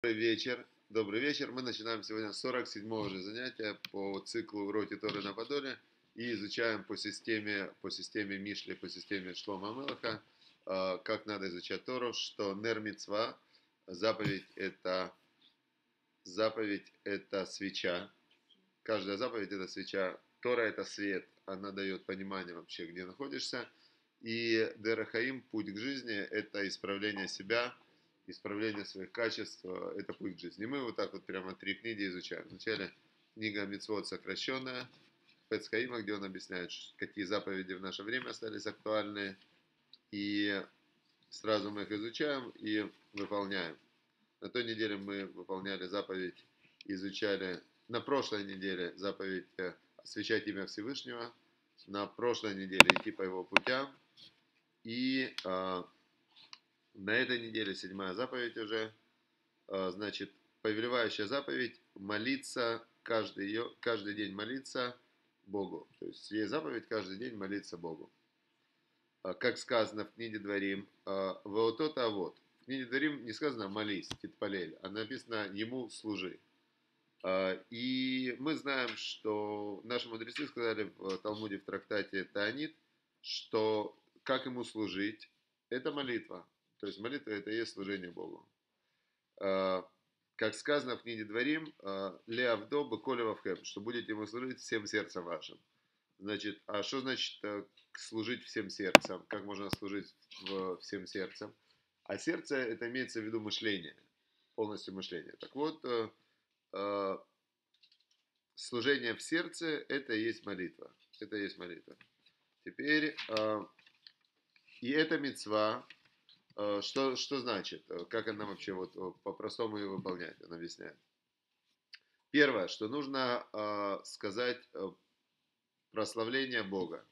Добрый вечер. Добрый вечер. Мы начинаем сегодня 47-го же занятия по циклу «Уроки Торы на Подоле» и изучаем по системе Мишли, по системе Шломо Амелеха, как надо изучать Тору, что нер мицва, заповедь это свеча. Каждая заповедь это свеча. Тора это свет, она дает понимание вообще, где находишься. И дерахаим, путь к жизни, это исправление себя, исправление своих качеств, это путь к жизни. И мы вот так вот прямо 3 книги изучаем. Вначале книга Мицвот сокращенная, Хефец Хаима, где он объясняет, какие заповеди в наше время остались актуальны. И сразу мы их изучаем и выполняем. На той неделе мы выполняли заповедь, изучали, на прошлой неделе заповедь освящать имя Всевышнего, на прошлой неделе идти по его путям. И на этой неделе 7-я заповедь уже, значит, повелевающая заповедь молиться каждый день молиться Богу. То есть есть заповедь каждый день молиться Богу. Как сказано в книге Дворим, «Ваотота вот». В книге Дворим не сказано «молись», «титпалель», а написано «ему служи». И мы знаем, что наши мудрецы сказали в Талмуде, в трактате Таанит, что как ему служить, это молитва. То есть молитва это и есть служение Богу. Как сказано в книге Дворим, «Леавдо беколе вавхем», что будете ему служить всем сердцем вашим. Значит, а что значит служить всем сердцем? Как можно служить всем сердцем? А сердце это имеется в виду мышление, полностью мышление. Так вот, служение в сердце это и есть молитва. Это и есть молитва. Теперь, и эта мицва, что значит? Как она вообще вот по-простому ее выполнять? Он объясняет. Первое, что нужно сказать прославление Бога.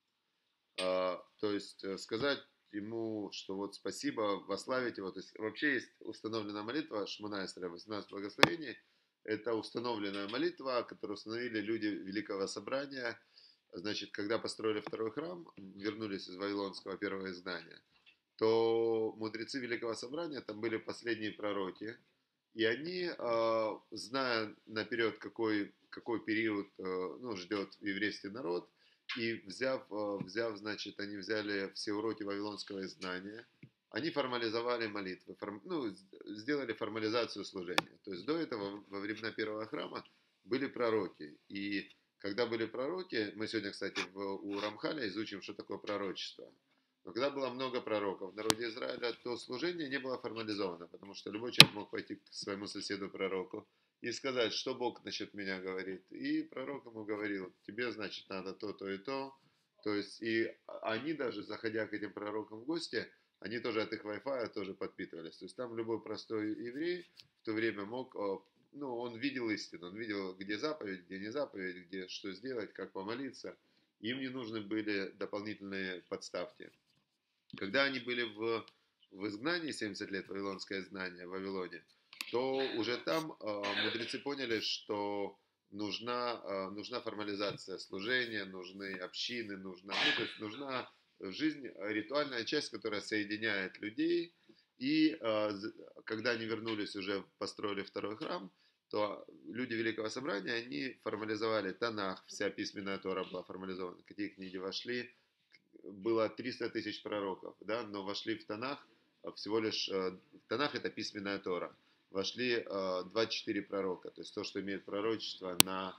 То есть сказать ему, что вот спасибо, восславить его. То есть вообще есть установленная молитва Шмона Эсрей, 18 благословений. Это установленная молитва, которую установили люди Великого Собрания. Значит, когда построили второй храм, вернулись из Вавилонского первого изгнания, то мудрецы Великого Собрания, там были последние пророки, и они, зная наперед, какой период ждет еврейский народ, и взяв, значит, они взяли все уроки Вавилонского изгнания, они формализовали молитвы, сделали формализацию служения. То есть до этого, во времена первого храма, были пророки. И когда были пророки, мы сегодня, кстати, у Рамхаля изучим, что такое пророчество. Но когда было много пророков в народе Израиля, то служение не было формализовано, потому что любой человек мог пойти к своему соседу пророку и сказать, что Бог насчет меня говорит. И пророк ему говорил, тебе, значит, надо то, то и то. То есть, и они даже, заходя к этим пророкам в гости, они тоже от их Wi-Fi тоже подпитывались. То есть, там любой простой еврей в то время мог, он видел истину, он видел, где заповедь, где не заповедь, где что сделать, как помолиться. Им не нужны были дополнительные подставки. Когда они были в изгнании, 70 лет вавилонское изгнание в Вавилоне, то уже там мудрецы поняли, что нужна формализация служения, нужны общины, то есть нужна жизнь, ритуальная часть, которая соединяет людей. И когда они вернулись, уже построили второй храм, то люди Великого Собрания, они формализовали Танах, вся письменная Тора была формализована, какие книги вошли. Было 300 тысяч пророков, да, но вошли в Танах всего лишь, Танах это письменная Тора, вошли 24 пророка, то есть то, что имеет пророчество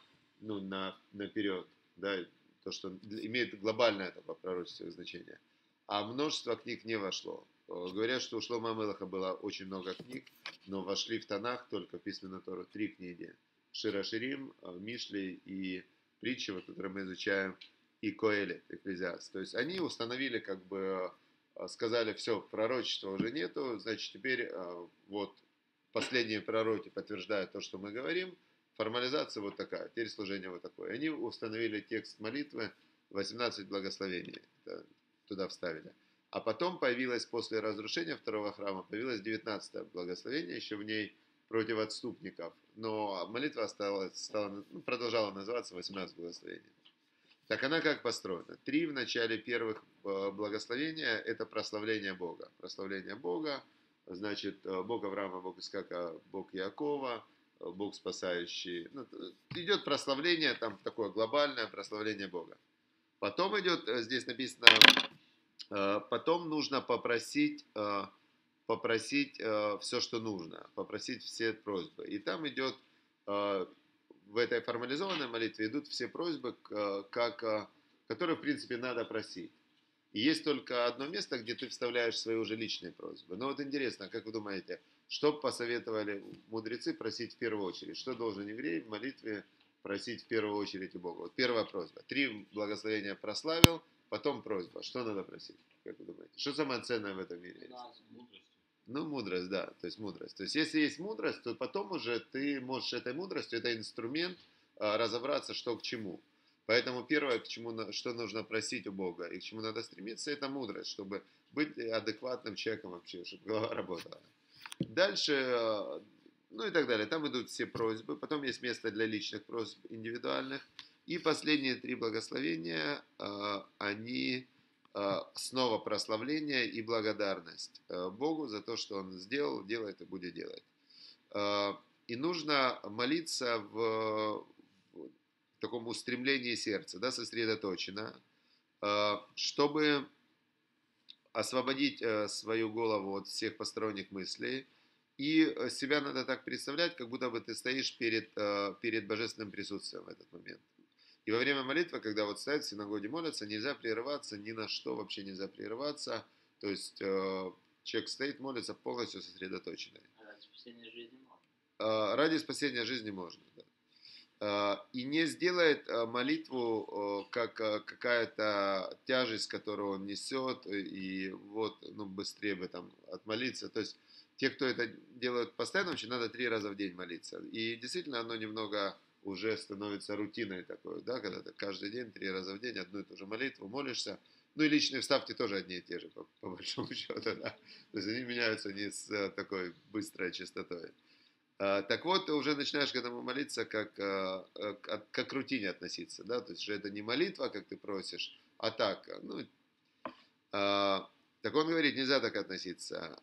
наперед, да, то, что имеет глобальное такое пророчество значение. А множество книг не вошло. Говорят, что у Шломо Амелеха было очень много книг, но вошли в Танах только в письменную Тору 3 книги. Шир ха-Ширим, Мишли и притчи, которые мы изучаем, и Коэлет, Экклезиаст. То есть они установили, сказали, все, пророчества уже нету, значит теперь вот последние пророки подтверждают то, что мы говорим, формализация вот такая, теперь служение вот такое. Они установили текст молитвы, 18 благословений туда вставили. А потом появилось, после разрушения второго храма, появилось 19 благословение, еще в ней против отступников. Но молитва продолжала называться 18 благословений. Так она как построена? 3 в начале первых благословения – это прославление Бога. Прославление Бога, значит, Бог Авраама, Бог Искака, Бог Иакова, Бог спасающий. Ну, идет прославление, там такое глобальное прославление Бога. Потом идет, здесь написано, потом нужно попросить все, что нужно, попросить все просьбы. И там идет, в этой формализованной молитве идут все просьбы, которые, в принципе, надо просить. И есть только одно место, где ты вставляешь свои уже личные просьбы. Но вот интересно, как вы думаете, что посоветовали мудрецы просить в первую очередь? Что должен еврей в молитве просить в первую очередь у Бога? Вот первая просьба. 3 благословения прославил, потом просьба. Что надо просить? Как вы думаете? Что самое ценное в этом мире? Ну, мудрость, да, то есть мудрость. То есть, если есть мудрость, то потом уже ты можешь этой мудростью, это инструмент разобраться, что к чему. Поэтому первое, что нужно просить у Бога и к чему надо стремиться, это мудрость, чтобы быть адекватным человеком вообще, чтобы голова работала. Дальше, ну и так далее. Там идут все просьбы, потом есть место для личных просьб индивидуальных. И последние 3 благословения, они снова прославление и благодарность Богу за то, что Он сделал, делает и будет делать. И нужно молиться в таком устремлении сердца, да, сосредоточено, чтобы освободить свою голову от всех посторонних мыслей. И себя надо так представлять, как будто бы ты стоишь перед божественным присутствием в этот момент. И во время молитвы, когда вот стоят в синагоге молятся, нельзя прерываться, ни на что вообще нельзя прерываться. То есть человек стоит, молится полностью сосредоточенный. Ради спасения жизни можно. Ради спасения жизни можно, да. И не сделает молитву как какая-то тяжесть, которую он несет, и вот, ну, быстрее бы там отмолиться. То есть те, кто это делают постоянно, очень надо 3 раза в день молиться. И действительно оно немного уже становится рутиной такой, да, когда ты каждый день 3 раза в день одну и ту же молитву молишься. Ну и личные вставки тоже одни и те же, по большому счету, да. То есть они меняются не с такой быстрой частотой. Так вот, ты уже начинаешь к этому молиться, как к рутине относиться, да, то есть что это не молитва, как ты просишь, а так, ну, так он говорит, нельзя так относиться.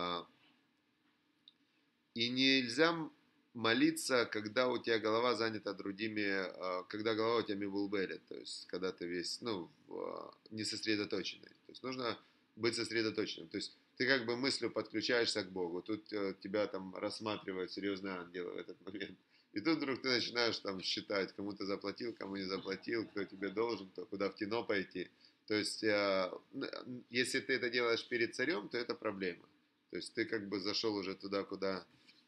И нельзя молиться, когда у тебя голова занята другими, когда голова у тебя мивулбелит, то есть когда ты весь, ну, не сосредоточенный. То есть нужно быть сосредоточенным. То есть ты как бы мыслью подключаешься к Богу. Тут тебя там рассматривают серьезные ангелы в этот момент. И тут вдруг ты начинаешь там считать, кому ты заплатил, кому не заплатил, кто тебе должен, кто куда в кино пойти. То есть, если ты это делаешь перед царем, то это проблема. То есть ты как бы зашел уже туда, куда...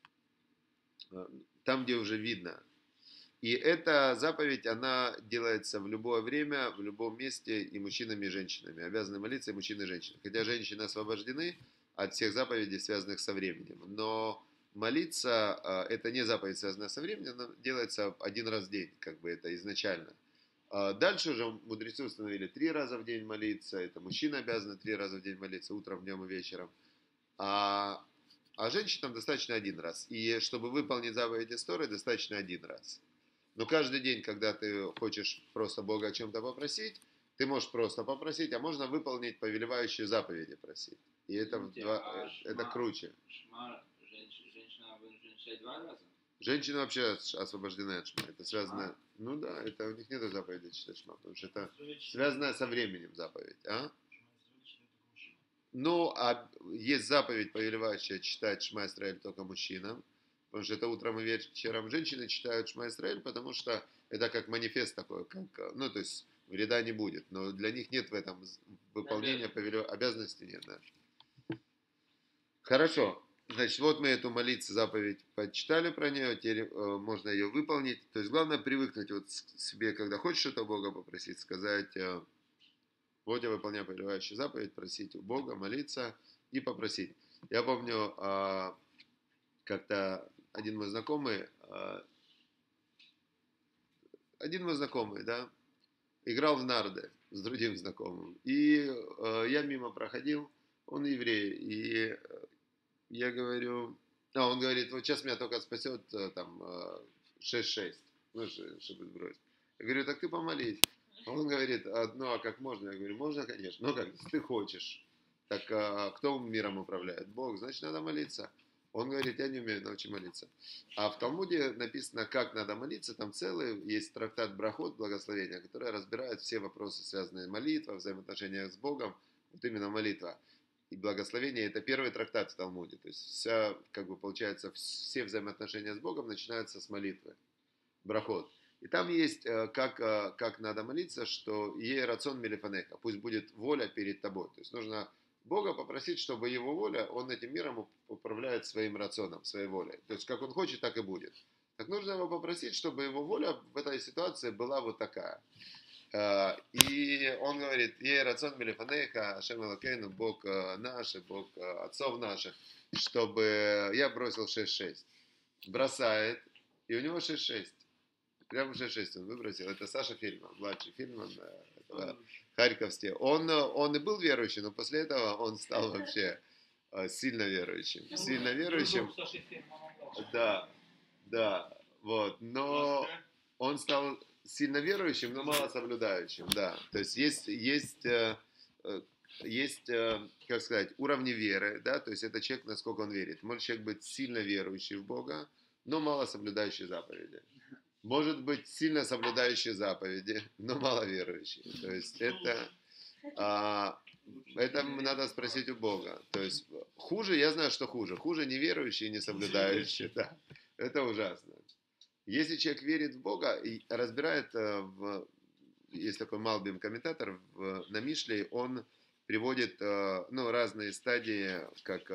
Там, где уже видно. И эта заповедь, она делается в любое время, в любом месте, и мужчинами, и женщинами. Обязаны молиться и мужчины, и женщины. Хотя женщины освобождены от всех заповедей, связанных со временем. Но молиться, это не заповедь, связанная со временем, она делается 1 раз в день, как бы это изначально. Дальше уже мудрецы установили 3 раза в день молиться. Это мужчины обязаны 3 раза в день молиться, утром, днем и вечером. А женщинам достаточно 1 раз. И чтобы выполнить заповеди Торы, достаточно 1 раз. Но каждый день, когда ты хочешь просто Бога о чем-то попросить, ты можешь просто попросить, а можно выполнить повелевающие заповеди просить. И это, это круче. Женщина вынуждена читать 2 раза? Женщины вообще освобождены от шма. Это связано... Ну да, это у них нет заповеди читать шма, потому что это связано со временем заповедь. А? Ну, а есть заповедь, повелевающая читать Шма Исраэль только мужчинам, потому что это утром и вечером женщины читают Шма Исраэль, потому что это как манифест такой, как, ну, то есть вреда не будет, но для них нет в этом выполнения обязанностей нет, да. Хорошо, значит, вот мы эту молиться заповедь почитали про нее, теперь можно ее выполнить, то есть главное привыкнуть вот себе, когда хочешь что-то Бога попросить, сказать... Вот я выполняю повелевающую заповедь, просить у Бога, молиться и попросить. Я помню, как-то один мой знакомый, да, играл в нарды с другим знакомым. И я мимо проходил, он еврей, и я говорю, он говорит, вот сейчас меня только спасет там 6-6, ну, чтобы сбросить. Я говорю, так ты помолись. Он говорит, ну а как можно? Я говорю, можно, конечно. Ну как, если ты хочешь. Так кто миром управляет? Бог, значит, надо молиться. Он говорит, я не умею, научи молиться. А в Талмуде написано, как надо молиться. Там целый есть трактат Брахот, благословения, который разбирает все вопросы, связанные с молитвой, взаимоотношениях с Богом. Вот именно молитва. И благословение – это первый трактат в Талмуде. То есть вся, как бы получается, все взаимоотношения с Богом начинаются с молитвы. Брахот. И там есть, как надо молиться, что ей рацион мелифанеха, пусть будет воля перед тобой. То есть нужно Бога попросить, чтобы его воля, он этим миром управляет своим рационом, своей волей. То есть как он хочет, так и будет. Так нужно его попросить, чтобы его воля в этой ситуации была вот такая. И он говорит, ей рацион мелифанеха, Ашем Элокейну, Бог наш, Бог отцов наших, чтобы я бросил 6-6. Бросает, и у него 6-6. Прямо 6-6 он выбросил. Это Саша Фильман, младший Фильман, харьковский. Он и был верующим, но после этого он стал вообще сильно верующим. Сильно верующим. Да, да, вот. Но он стал сильно верующим, но мало соблюдающим, да. То есть есть, как сказать, уровни веры, да, то есть это человек, насколько он верит. Может человек быть сильно верующий в Бога, но мало соблюдающий заповеди. Может быть сильно соблюдающий заповеди, но мало верующий. То есть это надо спросить у Бога. То есть хуже, я знаю, что хуже. Хуже неверующий и не соблюдающий, да. Это ужасно. Если человек верит в Бога и разбирает, есть такой Малбим комментатор на Мишле, он приводит разные стадии, как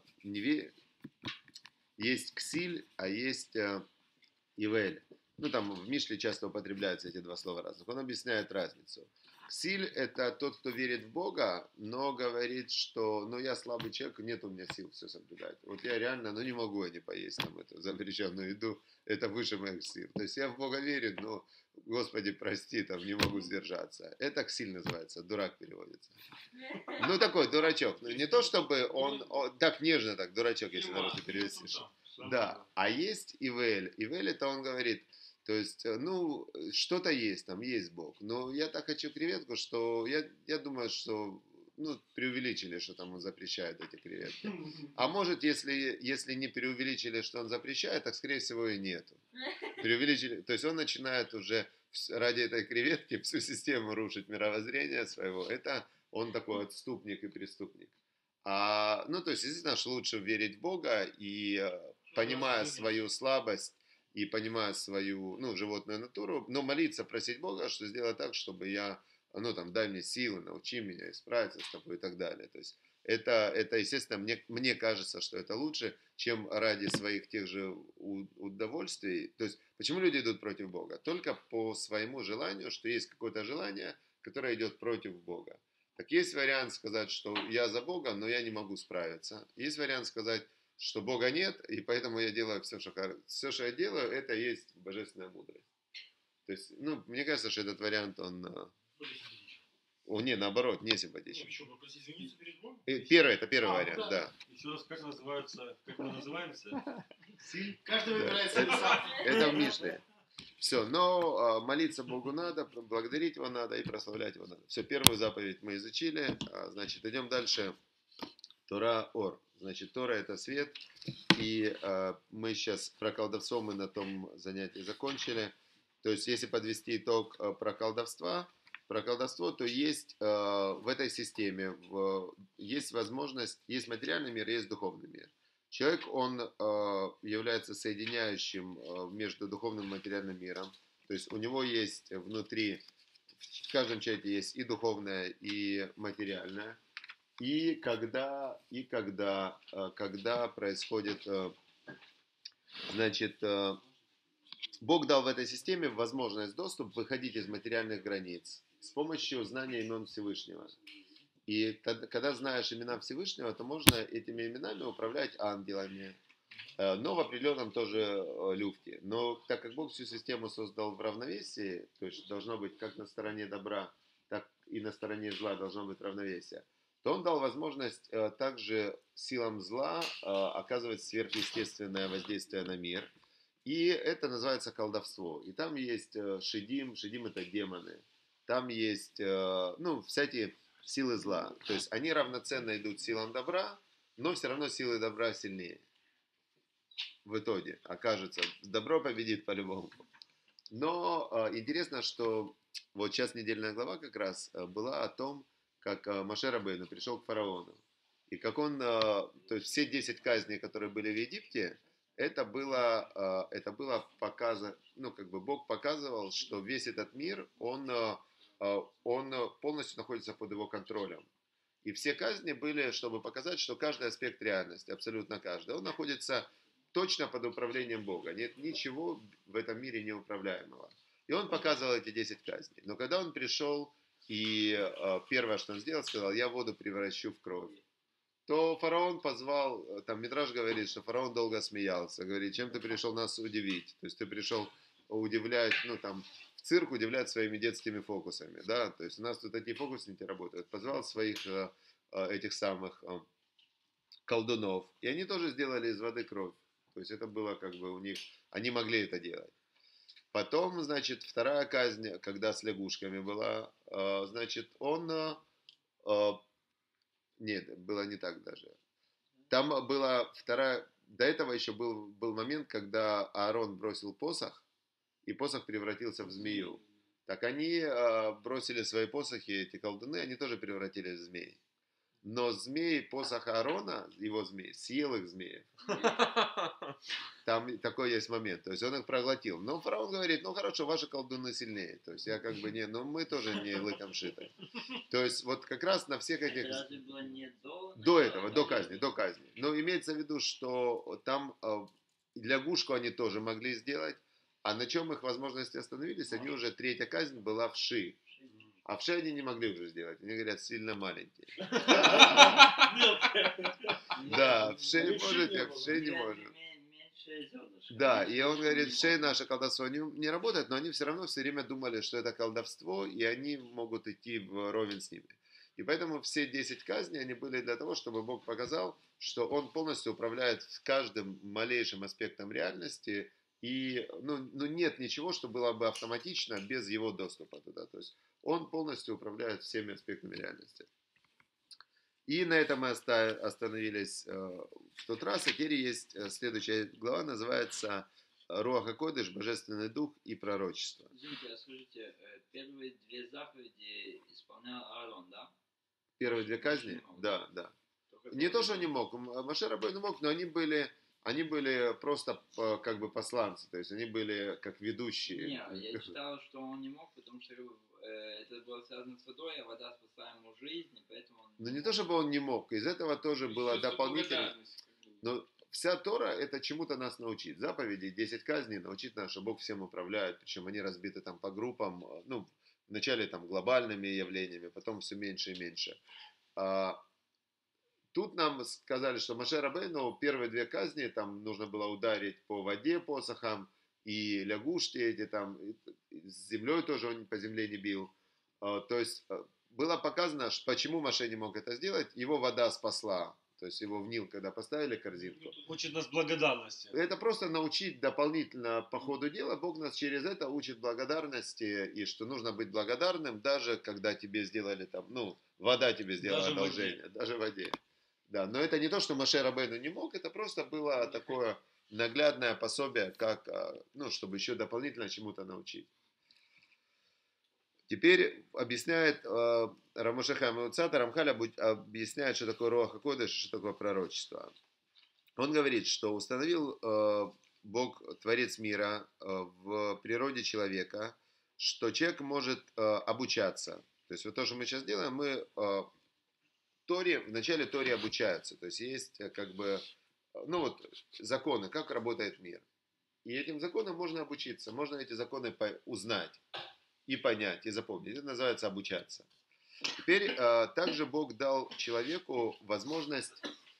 есть ксиль, а есть ивель. Там в Мишле часто употребляются эти два слова разных. Он объясняет разницу. Ксиль – это тот, кто верит в Бога, но говорит, что я слабый человек, нет у меня сил все соблюдать. Вот я реально, не могу я не поесть там эту запрещенную еду, это выше моих сил. То есть я в Бога верю, но, Господи, прости, там не могу сдержаться. Это ксиль называется, дурак переводится. Такой дурачок. Не то, чтобы он так нежно, так, дурачок, если на русский перевести. Да, а есть Ивель. Ивель это он говорит, то есть, что-то есть, там есть Бог. Но я так хочу креветку, что я думаю, что, преувеличили, что там он запрещает эти креветки. А может, если не преувеличили, что он запрещает, так, скорее всего, и нету. Преувеличили, то есть, он начинает уже ради этой креветки всю систему рушить мировоззрение своего. Это он такой отступник и преступник. То есть, естественно, что лучше верить в Бога и, понимая свою слабость, и понимая свою, животную натуру, но молиться, просить Бога, что сделать так, чтобы я, дай мне силы, научи меня исправиться с тобой и так далее. То есть это естественно, мне кажется, что это лучше, чем ради своих тех же удовольствий. То есть почему люди идут против Бога? Только по своему желанию, что есть какое-то желание, которое идет против Бога. Так есть вариант сказать, что я за Бога, но я не могу справиться. Есть вариант сказать, что Бога нет, и поэтому я делаю все, что я делаю, это и есть божественная мудрость. То есть, мне кажется, что этот вариант, он наоборот, не симпатичен. Это первый вариант, да. Еще раз, как мы называемся? Каждый выбирает сам. Это в Мишле. Все, но молиться Богу надо, благодарить Его надо и прославлять Его надо. Все, первую заповедь мы изучили, значит, идем дальше. Тора Ор. Значит, Тора это свет, и мы сейчас про колдовство мы на том занятии закончили. То есть, если подвести итог про колдовство, то есть в этой системе есть возможность, есть материальный мир, есть духовный мир. Человек, он является соединяющим между духовным и материальным миром. То есть у него есть внутри, в каждом человеке есть и духовное, и материальное. И когда происходит, значит, Бог дал в этой системе возможность доступ выходить из материальных границ с помощью знания имен Всевышнего. И когда знаешь имена Всевышнего, то можно этими именами управлять ангелами, но в определенном тоже люфте. Но так как Бог всю систему создал в равновесии, то есть должно быть как на стороне добра, так и на стороне зла должно быть равновесие, то он дал возможность также силам зла оказывать сверхъестественное воздействие на мир. И это называется колдовство. И там есть шидим это демоны. Там есть всякие силы зла. То есть они равноценно идут силам добра, но все равно силы добра сильнее. В итоге окажется, добро победит по-любому. Но интересно, что вот сейчас недельная глава как раз была о том, как Моше Рабейну пришел к фараону. И как он, то есть все 10 казней, которые были в Египте, это было показано, ну как бы Бог показывал, что весь этот мир, он полностью находится под его контролем. И все казни были, чтобы показать, что каждый аспект реальности, абсолютно каждый, он находится точно под управлением Бога. Нет ничего в этом мире неуправляемого. И он показывал эти 10 казней. Но когда он пришел, и первое, что он сделал, сказал, я воду превращу в кровь, то фараон позвал, там Мидраш говорит, что фараон долго смеялся, говорит, чем ты пришел нас удивить? То есть ты пришел удивлять, ну там, в цирк удивлять своими детскими фокусами, да, то есть у нас тут такие фокусники работают. Позвал своих этих самых колдунов, и они тоже сделали из воды кровь. То есть это было как бы у них, они могли это делать. Потом, значит, вторая казнь, когда с лягушками была, значит, нет, было не так даже. Там была вторая, до этого еще был момент, когда Аарон бросил посох, и посох превратился в змею. Так они бросили свои посохи, эти колдуны, они тоже превратились в змей. Но змей, посох Аарона, его змей, съел их змеев. Там такой есть момент. То есть он их проглотил. Но фараон говорит, ну хорошо, ваши колдуны сильнее. То есть я как бы не, ну мы тоже не лыком шиты. То есть вот как раз на всех этих... Разве было не До этого, до казни. Но имеется в виду, что там лягушку они тоже могли сделать. А на чем их возможности остановились, они уже третья казнь была в Ши. А в Ши они не могли уже сделать. Они говорят, сильно маленькие. Да, в Ши можете, в Ши не может. Да, и он говорит, в Ши наше колдовство не работает, но они все равно все время думали, что это колдовство, и они могут идти вровень с ними. И поэтому все 10 казней, они были для того, чтобы Бог показал, что Он полностью управляет каждым малейшим аспектом реальности, и нет ничего, что было бы автоматично без Его доступа туда. То есть Он полностью управляет всеми аспектами реальности. И на этом мы остановились в тот раз. А теперь есть следующая глава, называется Руах ха-Кодеш, Божественный Дух и Пророчество. Извините, а скажите, первые две заповеди исполнял Аарон, да? Первые две казни? Да, да. Не то, что не мог. Моше Рабейну мог, но они были просто как бы посланцы. То есть они были как ведущие. Не, я читал, что он не мог, потому что это было связано с водой, а вода спасла ему жизнь, и поэтому он... Но не то, чтобы он не мог. Из этого тоже было дополнительно. Но вся Тора это чему-то нас научит. Заповеди, 10 казней научит нас, что Бог всем управляет. Причем они разбиты там по группам. Ну, вначале там глобальными явлениями, потом все меньше и меньше. Тут нам сказали, что Моше Рабейну первые две казни, там нужно было ударить по воде посохом, и лягушки эти там, с землей тоже он по земле не бил. То есть было показано, почему Моше не мог это сделать. Его вода спасла. То есть его в Нил, когда поставили корзинку. Учит нас благодарности. Это просто научить дополнительно по ходу дела. Бог нас через это учит благодарности. И что нужно быть благодарным, даже когда тебе сделали там, вода тебе сделала Даже одолжение. Даже в воде. Да, но это не то, что Моше Рабейну не мог. Это просто было такое наглядное пособие, как, чтобы еще дополнительно чему-то научить. Теперь объясняет Рамоше Хаим Луцата, Рамхаль объясняет, что такое Руах ха-Кодеш, что такое пророчество. Он говорит, что установил Бог, Творец мира, в природе человека, что человек может обучаться. То есть вот то, что мы сейчас делаем, мы в начале Торе обучаются. То есть есть как бы, законы, как работает мир. И этим законам можно обучиться, можно эти законы узнать. И понять, и запомнить. Это называется обучаться. Теперь также Бог дал человеку возможность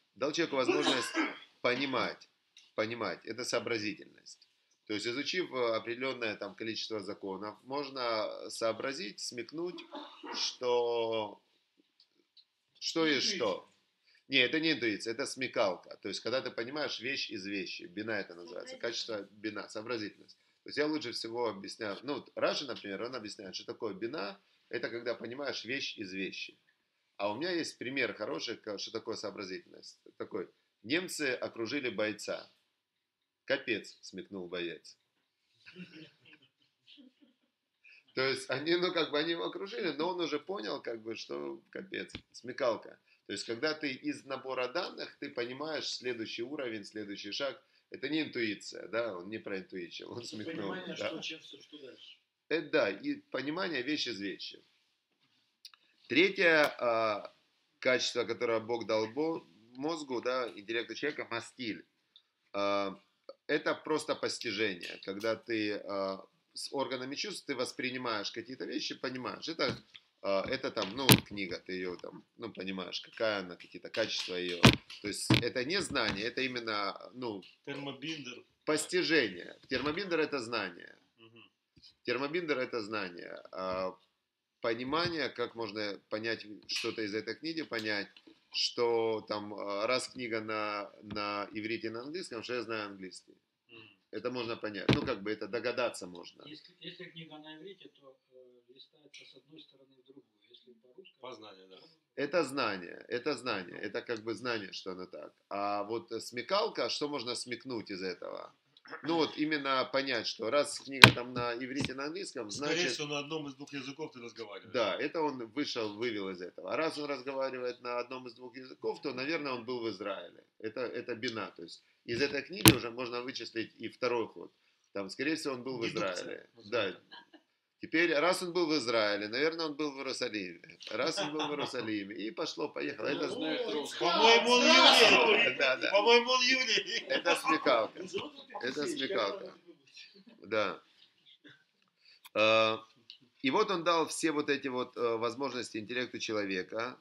понимать. Это сообразительность. То есть, изучив определенное там количество законов, можно сообразить, смекнуть, что есть что. Не, это не интуиция, это смекалка. То есть, когда ты понимаешь вещь из вещи. Бина это называется. Качество бина, сообразительность. То есть я лучше всего объясняю, Раши, например, он объясняет, что такое бина, это когда понимаешь вещь из вещи. А у меня есть пример хороший, что такое сообразительность. Такой, немцы окружили бойца. Капец, смекнул боец. То есть они, ну, как бы они его окружили, но он уже понял, как бы, что капец, смекалка. То есть, когда ты из набора данных, ты понимаешь следующий уровень, следующий шаг. Это не интуиция, да, он не про интуицию, он смекнул. Понимание, Да. что дальше. Это да, и понимание вещь из вещи. Третье качество, которое Бог дал мозгу, да, интеллекту человека, мастиль. Это просто постижение, когда ты с органами чувств ты воспринимаешь какие-то вещи, понимаешь. Это там, ну, книга, ты ее там, ну, понимаешь, какая она, какие-то качества ее. То есть это не знание, это именно, ну, Термобиндер. постижение. Термобиндер это знание. Мгм. Термобиндер это знание. Понимание, как можно понять что-то из этой книги, понять, что там, раз книга на иврите и на английском, что я знаю английский. Мгм. Это можно понять. Ну, как бы это догадаться можно. Если книга на иврите, то листается с одной стороны в другую. Если по-русски... Познание, да. Это знание, это знание, это как бы знание, что оно так. А вот смекалка, что можно смекнуть из этого? Ну вот именно понять, что раз книга там на иврите, на английском, Скорее значит, всего, на одном из двух языков ты разговариваешь. да, это он вывел из этого. А раз он разговаривает на одном из двух языков, то, наверное, он был в Израиле. Это бина, то есть из этой книги уже можно вычислить и второй ход. Там, скорее всего, он был в Дедукция. Израиле. Да. Теперь, раз он был в Израиле, наверное, он был в Иерусалиме. Раз он был в Иерусалиме, и пошло-поехало. Это, По-моему, он еврей. да, По-моему, он еврей. это смекалка. Это смекалка. Да. И вот он дал все вот эти вот возможности интеллекту человека.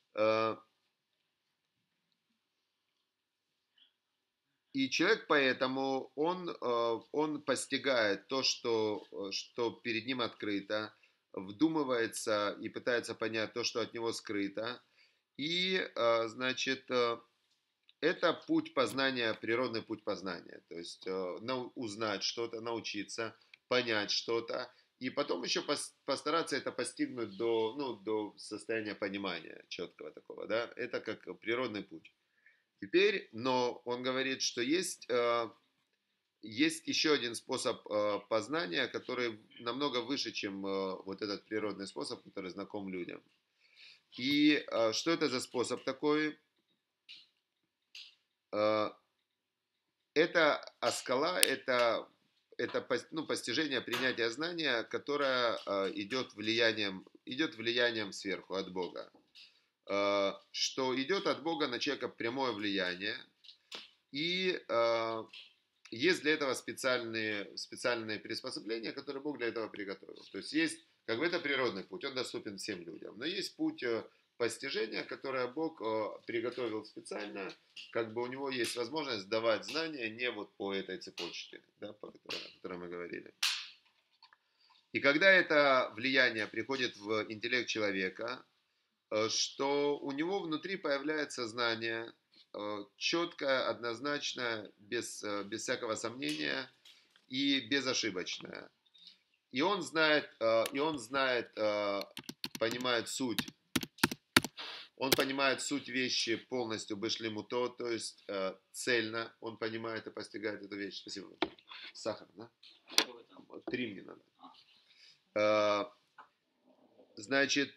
И человек поэтому, он постигает то, что перед ним открыто, вдумывается и пытается понять то, что от него скрыто. И, значит, это путь познания, природный путь познания. То есть узнать что-то, научиться, понять что-то. И потом еще постараться это постигнуть до состояния понимания четкого такого. Да? Это как природный путь. Теперь, но он говорит, что есть еще один способ познания, который намного выше, чем вот этот природный способ, который знаком людям. И что это за способ такой? Это аскала, это постижение, принятие знания, которое идет влиянием сверху, от Бога. Что идет от Бога на человека прямое влияние, и есть для этого специальные приспособления, которые Бог для этого приготовил. То есть есть, как бы это природный путь, он доступен всем людям, но есть путь постижения, которое Бог приготовил специально, как бы у него есть возможность давать знания не вот по этой цепочке, да, о которой мы говорили. И когда это влияние приходит в интеллект человека, что у него внутри появляется знание четкое, однозначное, без всякого сомнения и безошибочное. И он знает, понимает суть. Он понимает суть вещи полностью бешлемуто, то есть цельно. Он понимает и постигает эту вещь. Спасибо. Сахар, да? 3 мне надо. Значит,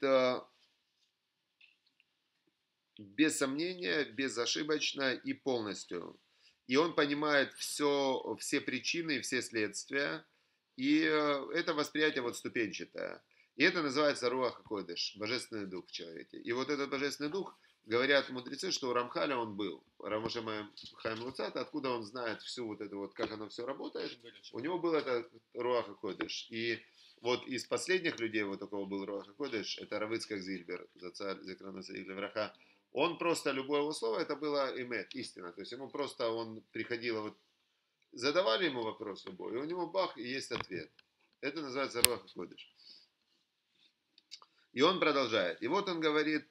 без сомнения, безошибочно и полностью. И он понимает все причины, все следствия. И это восприятие вот ступенчатое. И это называется руах койдеш, божественный дух в человеке. И вот этот божественный дух, говорят мудрецы, что у Рамхаля он был. Рамоше Хаим Луцата, откуда он знает всю вот это вот, как оно все работает. У него был этот руах койдеш. И вот из последних людей вот такого был руах койдеш, это Рав Ицхак Зильбер, Зикрана Враха. Он просто, любое его слово, это было имет, истина. То есть ему просто, он приходил, вот, задавали ему вопрос любой, и у него бах, и есть ответ. Это называется руах койдеш. И он продолжает. И вот он говорит,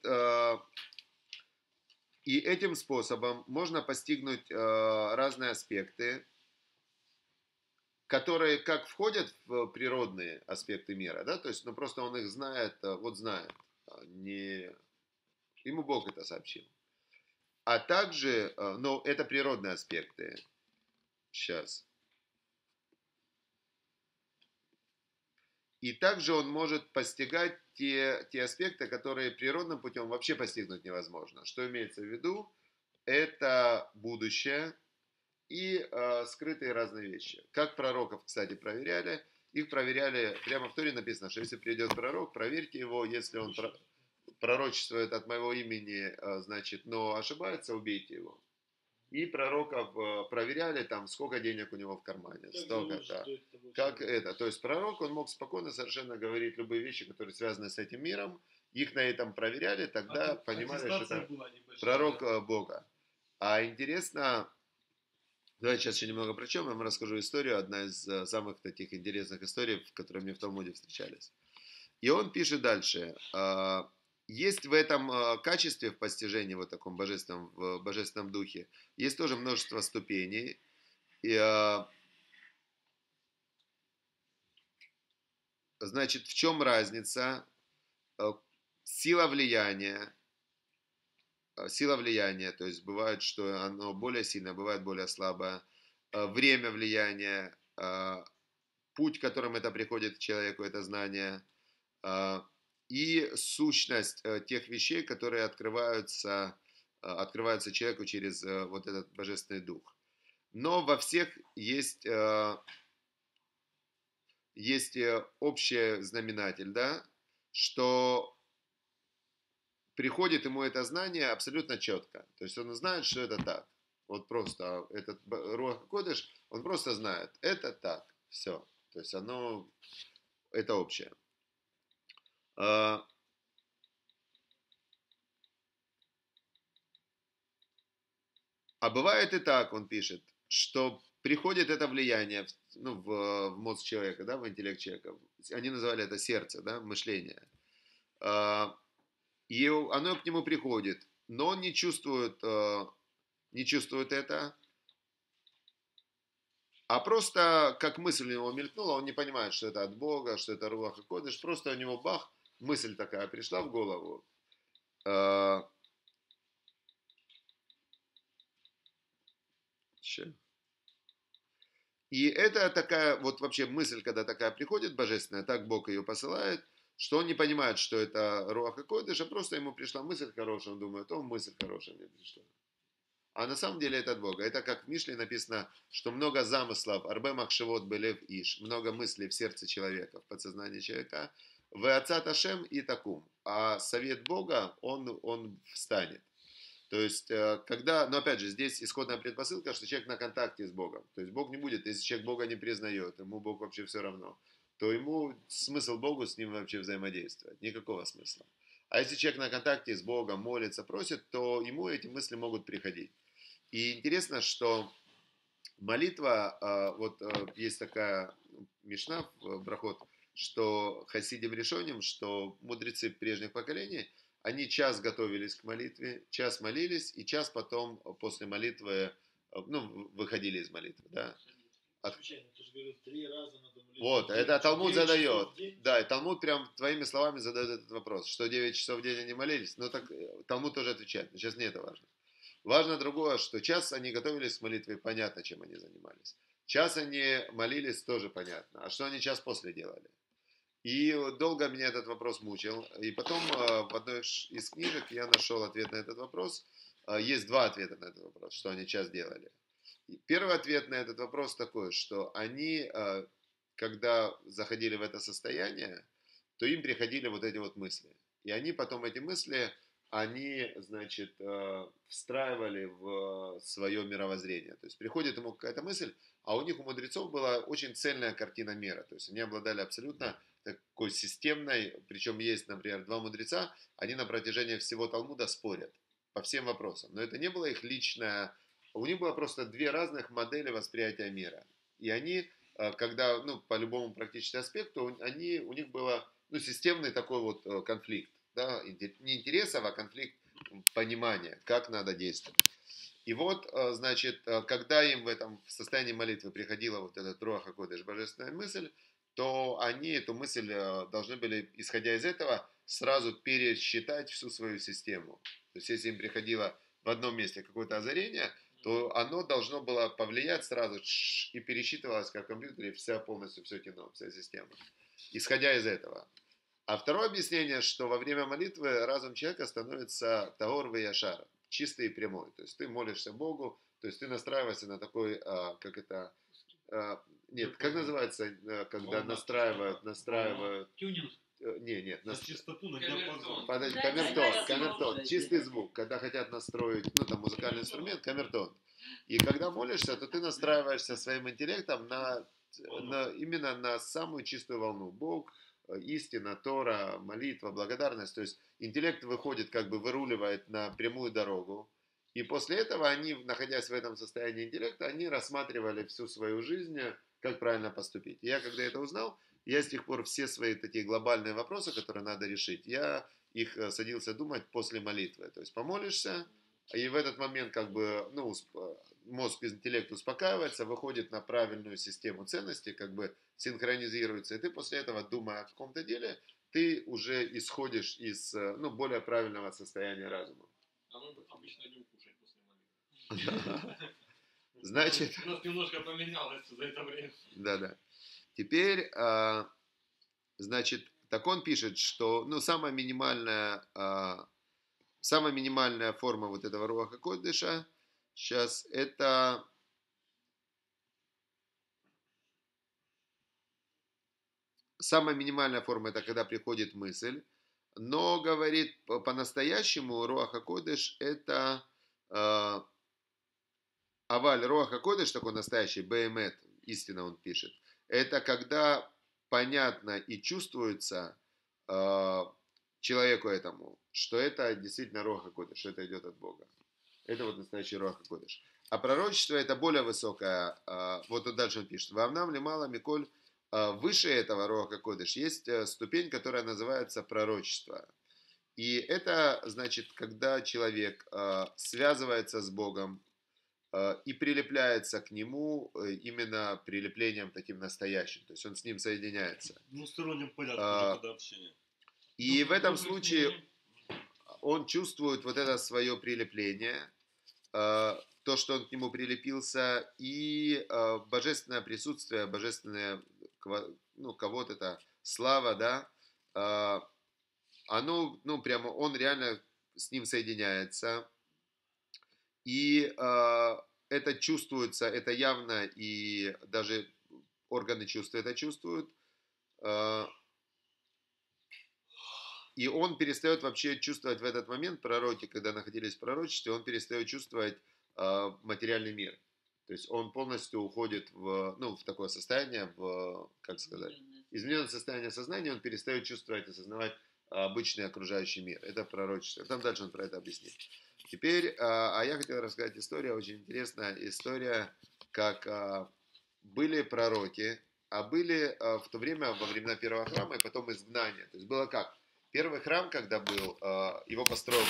и этим способом можно постигнуть разные аспекты, которые как входят в природные аспекты мира, да, то есть, ну, просто он их знает, вот знает, не Ему Бог это сообщил. А также, ну, это природные аспекты. Сейчас. И также он может постигать те аспекты, которые природным путем вообще постигнуть невозможно. Что имеется в виду? Это будущее и скрытые разные вещи. Как пророков, кстати, проверяли. Их проверяли, прямо в Торе написано, что если придет пророк, проверьте его, если он пророчествует от моего имени, значит, но ошибается, убейте его. И пророков проверяли, там, сколько денег у него в кармане, столько, да. Как это, то есть пророк, он мог спокойно совершенно говорить любые вещи, которые связаны с этим миром, их на этом проверяли, тогда понимали, что это пророк Бога. А интересно, давайте сейчас еще немного прочтем, я вам расскажу историю, одна из самых таких интересных историй, которые мне в Талмуде встречались. И он пишет дальше. Есть в этом качестве, в постижении вот таком божественном, в божественном духе, есть тоже множество ступеней. И, значит, в чем разница? Сила влияния, то есть бывает, что оно более сильное, бывает более слабое. Время влияния, путь, которым это приходит к человеку, это знание. И сущность тех вещей, которые открываются человеку через вот этот божественный дух. Но во всех есть общий знаменатель, да, что приходит ему это знание абсолютно четко. То есть он знает, что это так. Вот просто этот Руах Кодеш, он просто знает, это так, все. То есть это общее. А бывает и так, он пишет, что приходит это влияние в мозг человека, да, в интеллект человека. Они называли это сердце, да, мышление. И оно к нему приходит, но он не чувствует это, а просто как мысль у него мелькнула, он не понимает, что это от Бога, что это Руах ха-Кодеш, просто у него бах, мысль такая пришла в голову. И это такая, вот вообще мысль, когда такая приходит божественная, так Бог ее посылает, что он не понимает, что это Руах ха-Кодеш, а просто ему пришла мысль хорошая, он думает, мысль хорошая мне пришла. А на самом деле это от Бога. Это как в Мишле написано, что много замыслов, арбе махшевот белев иш, много мыслей в сердце человека, в подсознании человека, в ацат Ашем и такум. А совет Бога, он встанет. То есть, когда, но опять же, здесь исходная предпосылка, что человек на контакте с Богом. То есть, Бог не будет, если человек Бога не признает, ему Бог вообще все равно, то ему смысл Богу с ним вообще взаимодействовать. Никакого смысла. А если человек на контакте с Богом, молится, просит, то ему эти мысли могут приходить. И интересно, что молитва, есть такая мишна в Брахот, что хасидим решоним, что мудрецы прежних поколений, они час готовились к молитве, час молились, и час потом после молитвы, выходили из молитвы, да. Вот, это Талмуд задает. Да, и Талмуд прям твоими словами задает этот вопрос, что 9 часов в день они молились. Ну так Талмуд тоже отвечает, но сейчас не это важно. Важно другое, что час они готовились к молитве, понятно, чем они занимались. Час они молились, тоже понятно. А что они час после делали? И долго меня этот вопрос мучил. И потом в одной из книжек я нашел ответ на этот вопрос. Есть два ответа на этот вопрос, что они час делали. И первый ответ на этот вопрос такой, что они, когда заходили в это состояние, то им приходили вот эти вот мысли. И они потом эти мысли, они, значит, встраивали в свое мировоззрение. То есть приходит ему какая-то мысль, а у них, у мудрецов, была очень цельная картина мира. То есть они обладали абсолютно такой системной, причем есть, например, два мудреца, они на протяжении всего Талмуда спорят по всем вопросам. Но это не было их личное, у них было просто две разных модели восприятия мира. И они, когда, по любому практическому аспекту, у них было, системный такой вот конфликт. Да, не интересов, а конфликт понимания, как надо действовать. И вот, значит, когда им в состоянии молитвы приходила вот эта Руах ха-Кодеш, божественная мысль, то они эту мысль должны были, исходя из этого, сразу пересчитать всю свою систему. То есть, если им приходило в одном месте какое-то озарение, то оно должно было повлиять сразу и пересчитывалось, как в компьютере, вся полностью, все кино, вся система. Исходя из этого. А второе объяснение, что во время молитвы разум человека становится таор яшар, чистый и прямой. То есть ты молишься Богу, то есть ты настраиваешься на такой, как это, нет, как называется, когда настраивают, Тюнинг. нет, На чистоту, на диапазон. подожди, камертон, чистый звук, когда хотят настроить, ну там музыкальный инструмент, камертон. И когда молишься, то ты настраиваешься своим интеллектом именно на самую чистую волну. Бог, истина, Тора, молитва, благодарность. То есть интеллект выходит, как бы выруливает на прямую дорогу. И после этого они, находясь в этом состоянии интеллекта, они рассматривали всю свою жизнь, как правильно поступить. И я, когда это узнал, я с тех пор все свои такие глобальные вопросы, которые надо решить, я их садился думать после молитвы. То есть помолишься, и в этот момент как бы, ну, мозг, интеллект успокаивается, выходит на правильную систему ценностей, как бы синхронизируется, и ты после этого, думая о каком-то деле, ты уже исходишь из, ну, более правильного состояния разума. А мы обычно идем кушать после молитвы. Значит... У нас немножко поменялось за это время. Да. Теперь, значит, так он пишет, что, ну, самая минимальная форма вот этого руаха койдыша сейчас это самая минимальная форма, это когда приходит мысль, но, говорит, по-настоящему руаха койдыш это аваль руаха койдыш, такой настоящий, беемет, истина он пишет, это когда понятно и чувствуется человеку этому, что это действительно руаха койдыш, что это идет от Бога. Это вот настоящий руаха койдыш. А пророчество это более высокое. Вот тут дальше он пишет. Вамнам лимала миколь. Выше этого руаха койдыш есть ступень, которая называется пророчество. И это значит, когда человек связывается с Богом и прилепляется к нему именно прилеплением таким настоящим. То есть он с ним соединяется. В двустороннем порядке уже когда общение. И в этом случае он чувствует вот это свое прилепление, то, что он к нему прилепился, и божественное присутствие, божественное, ну, кого-то это слава, да, оно, ну, прямо, он реально с ним соединяется, и это чувствуется, это явно, и даже органы чувств это чувствуют, и он перестает вообще чувствовать в этот момент, пророки, когда находились в пророчестве, он перестает чувствовать материальный мир. То есть он полностью уходит в такое состояние, как сказать, измененное состояние сознания, он перестает чувствовать и осознавать обычный окружающий мир. Это пророчество. Там дальше он про это объяснит. Теперь, я хотел рассказать историю, очень интересная история, как были пророки, а были в то время, во времена первого храма и потом изгнания. То есть было как? Первый храм, когда был, его построил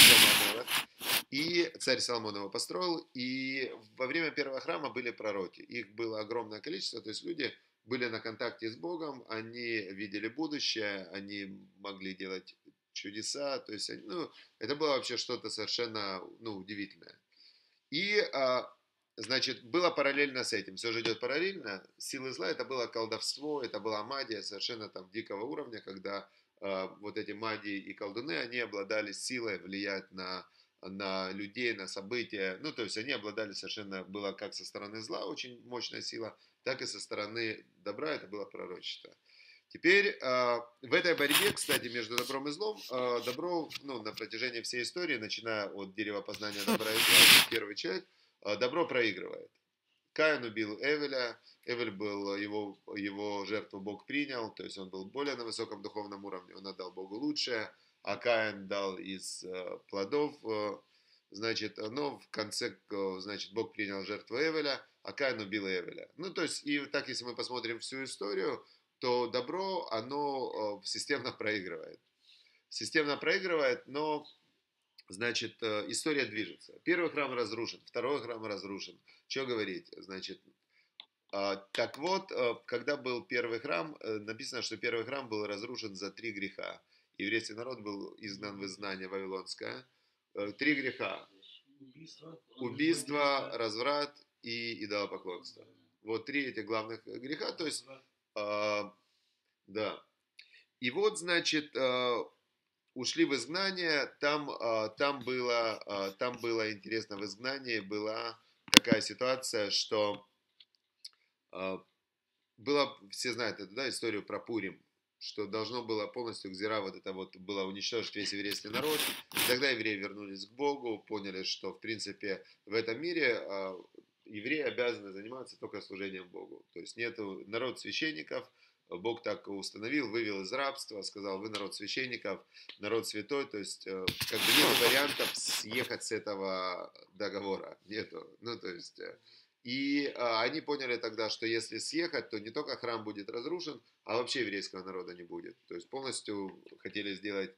царь Соломон его построил, и во время первого храма были пророки. Их было огромное количество, то есть люди были на контакте с Богом, они видели будущее, они могли делать чудеса, то есть, ну, это было вообще что-то совершенно, ну, удивительное. И, значит, было параллельно с этим, все же идет параллельно, силы зла, это было колдовство, это была магия совершенно там дикого уровня, когда вот эти магии и колдуны, они обладали силой влиять на людей, на события, ну, то есть они обладали совершенно, было как со стороны зла очень мощная сила, так и со стороны добра, это было пророчество. Теперь в этой борьбе, кстати, между добром и злом, добро, ну, на протяжении всей истории, начиная от дерева познания добра и зла, первый человек, добро проигрывает. Каин убил Эвеля, Эвель был, его жертву Бог принял, то есть он был более на высоком духовном уровне, он отдал Богу лучшее, а Каин дал из плодов, значит, но в конце, значит, Бог принял жертву Эвеля, а Каин убил Эвеля. Ну, то есть, и так, если мы посмотрим всю историю, то добро, оно системно проигрывает. Системно проигрывает, но, значит, история движется. Первый храм разрушен, второй храм разрушен. Что говорить? Значит, Так вот, когда был первый храм, написано, что первый храм был разрушен за 3 греха. Еврейский народ был изгнан в изгнание вавилонское. 3 греха. Убийство, разврат и идолопоклонство. Вот 3 этих главных греха. То есть, да. И вот, значит, ушли в изгнание. Там было интересно, в изгнании была такая ситуация, что было, все знают эту, да, историю про Пурим, что должно было полностью Гзира вот это вот было уничтожить весь еврейский народ. И тогда евреи вернулись к Богу, поняли, что в принципе в этом мире евреи обязаны заниматься только служением Богу. То есть нету народ священников, Бог так установил, вывел из рабства, сказал, вы народ священников, народ святой, то есть как бы нет вариантов съехать с этого договора, нету, ну то есть... И они поняли тогда, что если съехать, то не только храм будет разрушен, а вообще еврейского народа не будет. То есть полностью хотели сделать.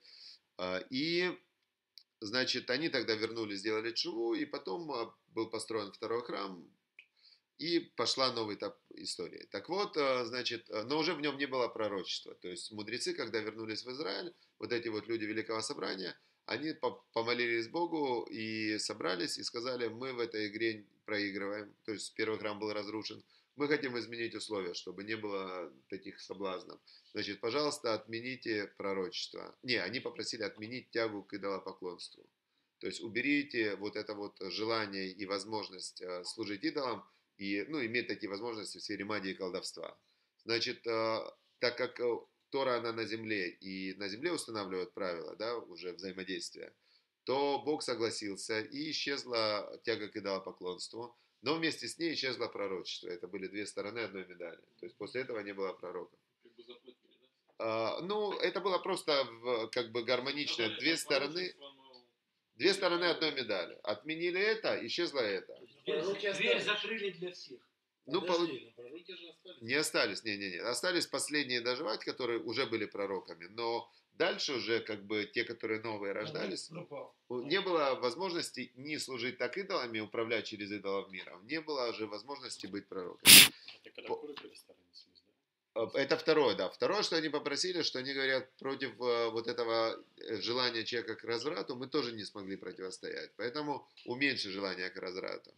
И, значит, они тогда вернулись, сделали тшуву, и потом был построен второй храм, и пошла новый этап истории. Так вот, значит, но уже в нем не было пророчества. То есть мудрецы, когда вернулись в Израиль, вот эти вот люди Великого Собрания, они помолились Богу и собрались и сказали, мы в этой игре проигрываем, то есть первый храм был разрушен, мы хотим изменить условия, чтобы не было таких соблазнов. Значит, пожалуйста, отмените пророчество. Не, они попросили отменить тягу к идолопоклонству. То есть уберите вот это вот желание и возможность служить идолам и, ну, иметь такие возможности в сфере магии и колдовства. Значит, так как Тора, она на земле, и на земле устанавливают правила, да, уже взаимодействия, то Бог согласился, и исчезла тяга к идолопоклонству, но вместе с ней исчезло пророчество. Это были 2 стороны одной медали. То есть после этого не было пророков. Как бы заплатили, да? Ну, это было просто как бы гармонично. Сказали, 2 это стороны, пророчество, но 2 стороны одной медали. Отменили это, исчезло это. Дверь закрыли для всех. Ну, подожди, но пророки же остались. не остались, не. Остались последние доживать, которые уже были пророками, но дальше уже как бы те, которые новые рождались, не было возможности ни служить так идолами, управлять через идолов миром, не было же возможности быть пророками. Это когда куры перестарались, да? Это второе, да. Второе, что они попросили, что они говорят, против вот этого желания человека к разврату мы тоже не смогли противостоять, поэтому уменьши желание к разврату.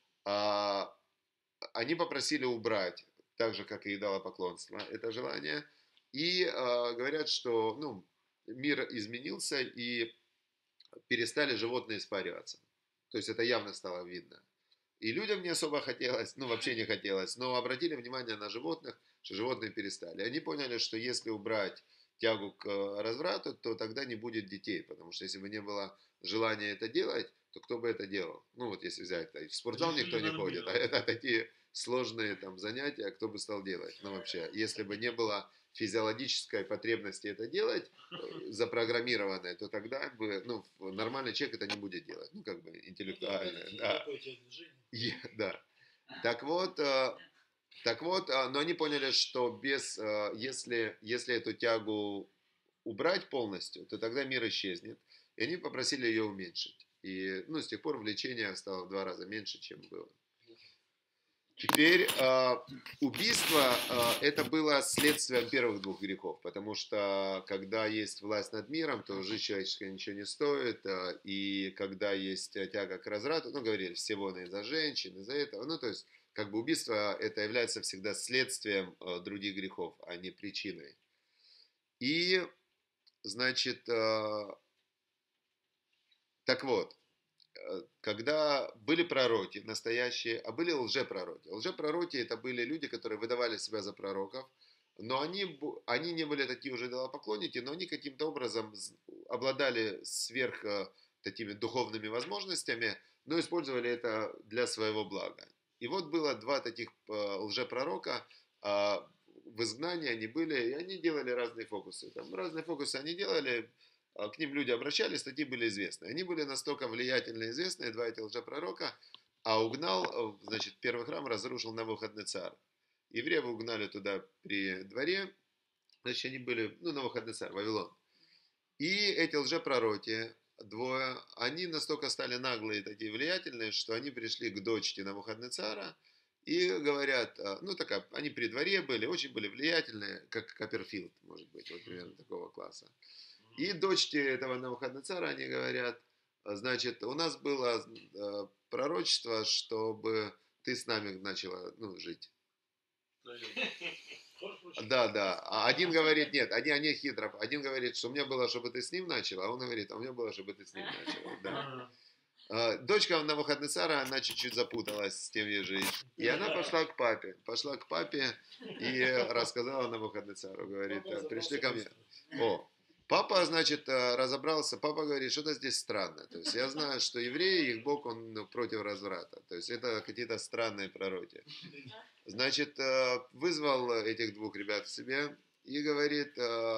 Они попросили убрать, так же, как и идолопоклонство, это желание. И говорят, что ну, мир изменился и перестали животные спариваться. То есть это явно стало видно. И людям не особо хотелось, ну вообще не хотелось, но обратили внимание на животных, что животные перестали. Они поняли, что если убрать тягу к разврату, то тогда не будет детей. Потому что если бы не было желания это делать, то кто бы это делал? Ну вот если взять, в спортзал никто не ходит, а это такие сложные там занятия, кто бы стал делать? Ну вообще, если бы не было физиологической потребности это делать, запрограммированной, то тогда бы, ну, нормальный человек это не будет делать, ну, как бы, интеллектуально, да. Да. Так вот, но они поняли, что если эту тягу убрать полностью, то тогда мир исчезнет, и они попросили ее уменьшить. И, ну, с тех пор влечение стало в 2 раза меньше, чем было. Теперь убийство это было следствием первых 2 грехов, потому что когда есть власть над миром, то жизнь человеческая ничего не стоит, и когда есть тяга к разврату, ну говорили, все войны из-за женщин, из-за этого, ну то есть как бы убийство это является всегда следствием других грехов, а не причиной. И значит, так вот. Когда были пророки настоящие, а были лжепророки. Лжепророки это были люди, которые выдавали себя за пророков, но они не были такие уже идолопоклонники, но они каким-то образом обладали сверх такими духовными возможностями, но использовали это для своего блага. И вот было 2 таких лжепророка, в изгнании они были, и они делали разные фокусы. Там разные фокусы они делали, к ним люди обращались, статьи были известны. Они были настолько влиятельны и известные, 2 эти лжепророка, а угнал, значит, первый храм разрушил Навуходоносор. Евреев угнали туда при дворе, значит, они были, ну, Навуходоносор, Вавилон. И эти лжепророки, 2, они настолько стали наглые и такие влиятельные, что они пришли к дочери Навуходоносора И говорят, ну, такая, они при дворе были, очень были влиятельные, как Копперфилд, может быть, вот примерно такого класса. И дочки этого Навуходоносора, они говорят, значит, у нас было пророчество, чтобы ты с нами начала, ну, жить. Да, да. А один говорит, нет, они хитро. Один говорит, что у меня было, чтобы ты с ним начала, а он говорит, а у меня было, чтобы ты с ним начала. Да. Дочка Навуходоносора, она чуть-чуть запуталась с тем ей жить. И она пошла к папе. Пошла к папе и рассказала Навуходоносору. Говорит, пришли ко мне. О, папа, значит, разобрался. Папа говорит, что-то здесь странно. То есть я знаю, что евреи, их Бог, он против разврата. То есть это какие-то странные пророки. Значит, вызвал этих двух ребят к себе и говорит,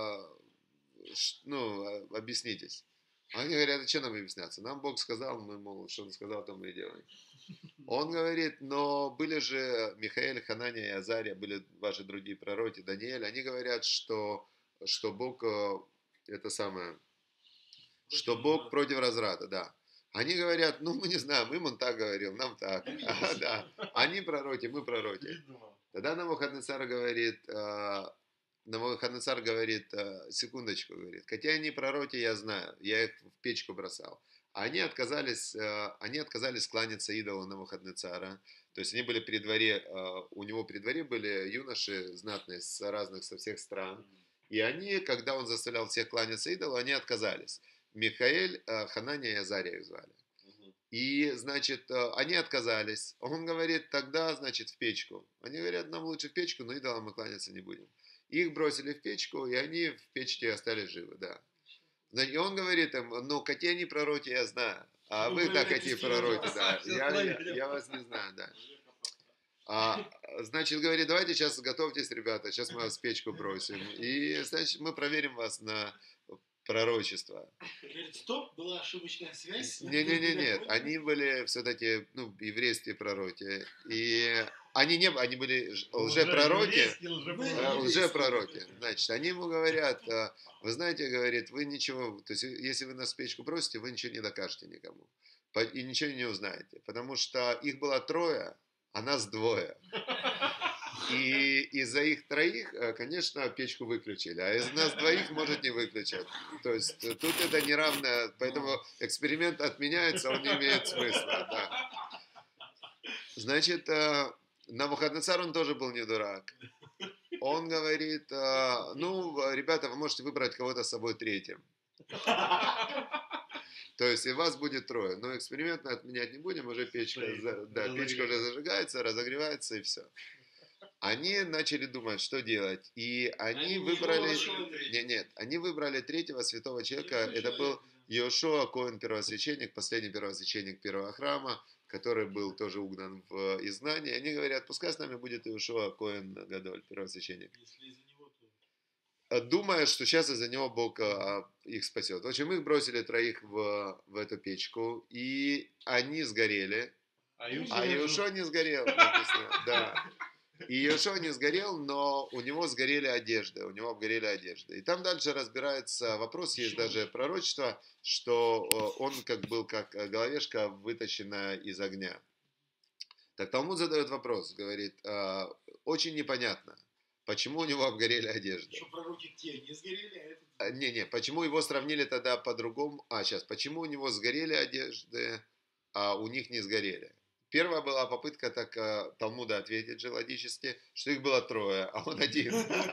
ну, объяснитесь. Они говорят, а что нам объясняться? Нам Бог сказал, мы, мол, что Он сказал, то мы и делаем. Он говорит, но были же Михаэль, Ханания и Азария, были ваши другие пророки, Даниэль, они говорят, что Бог, это самое, что Бог против разврата, да. Они говорят, ну, мы не знаем, им он так говорил, нам так. Да. Они пророки, мы пророки. Тогда Навуходоносор говорит, секундочку, говорит, хотя они пророки, я знаю, я их в печку бросал. Они отказались кланяться идолу Навуходоносора. То есть они были при дворе, у него при дворе были юноши знатные со всех стран. И они, когда он заставлял всех кланяться идолу, они отказались. Михаэль, Ханания и Азария их звали. И, значит, они отказались. Он говорит, тогда, значит, в печку. Они говорят, нам лучше в печку, но идолам мы кланяться не будем. Их бросили в печку, и они в печке остались живы, да. И он говорит им, ну, какие они пророки, я знаю. А вы, да, какие пророки, да. Я вас не знаю, да. Значит, говорит, давайте сейчас готовьтесь, ребята, сейчас мы вас в печку бросим. И, значит, мы проверим вас на пророчество. Говорит, стоп, была ошибочная связь. Нет, они были все-таки, ну, еврейские пророки. И они были лжепророки. Лжепророки. Значит, они ему говорят, вы знаете, говорит, вы ничего, то есть, если вы нас в печку бросите, вы ничего не докажете никому. И ничего не узнаете. Потому что их было 3, а нас 2. И из-за их 3, конечно, печку выключили, а из нас 2 может не выключат. То есть тут это неравно, поэтому эксперимент отменяется, он не имеет смысла. Да. Значит, Навуходоносор, он тоже был не дурак. Он говорит, ну, ребята, вы можете выбрать кого-то с собой 3. То есть и вас будет 3. Но эксперимент мы отменять не будем, уже печка уже зажигается, разогревается и все. Они начали думать, что делать. И они выбрали... они выбрали 3-го святого человека. Это был Йошуа Коэн, первосвященник, последний первосвященник первого храма, который был тоже угнан в изгнание. Они говорят, пускай с нами будет Йошуа Коэн Гадоль, первосвященник. Думая, что сейчас из-за него Бог их спасет. В общем, их бросили 3 в эту печку, и они сгорели. А Йошуа не сгорел, написано. Да. И Йошуа не сгорел, но у него сгорели одежды, И там дальше разбирается вопрос, есть даже пророчество, что он был как головешка, вытащенная из огня. Так Талмуд задает вопрос, говорит, очень непонятно, почему у него обгорели одежды. Что пророки те не сгорели, а этот... Почему его сравнили тогда по-другому? Почему у него сгорели одежды, а у них не сгорели? Первая была попытка так Талмуда ответить же логически, что их было 3, а он 1.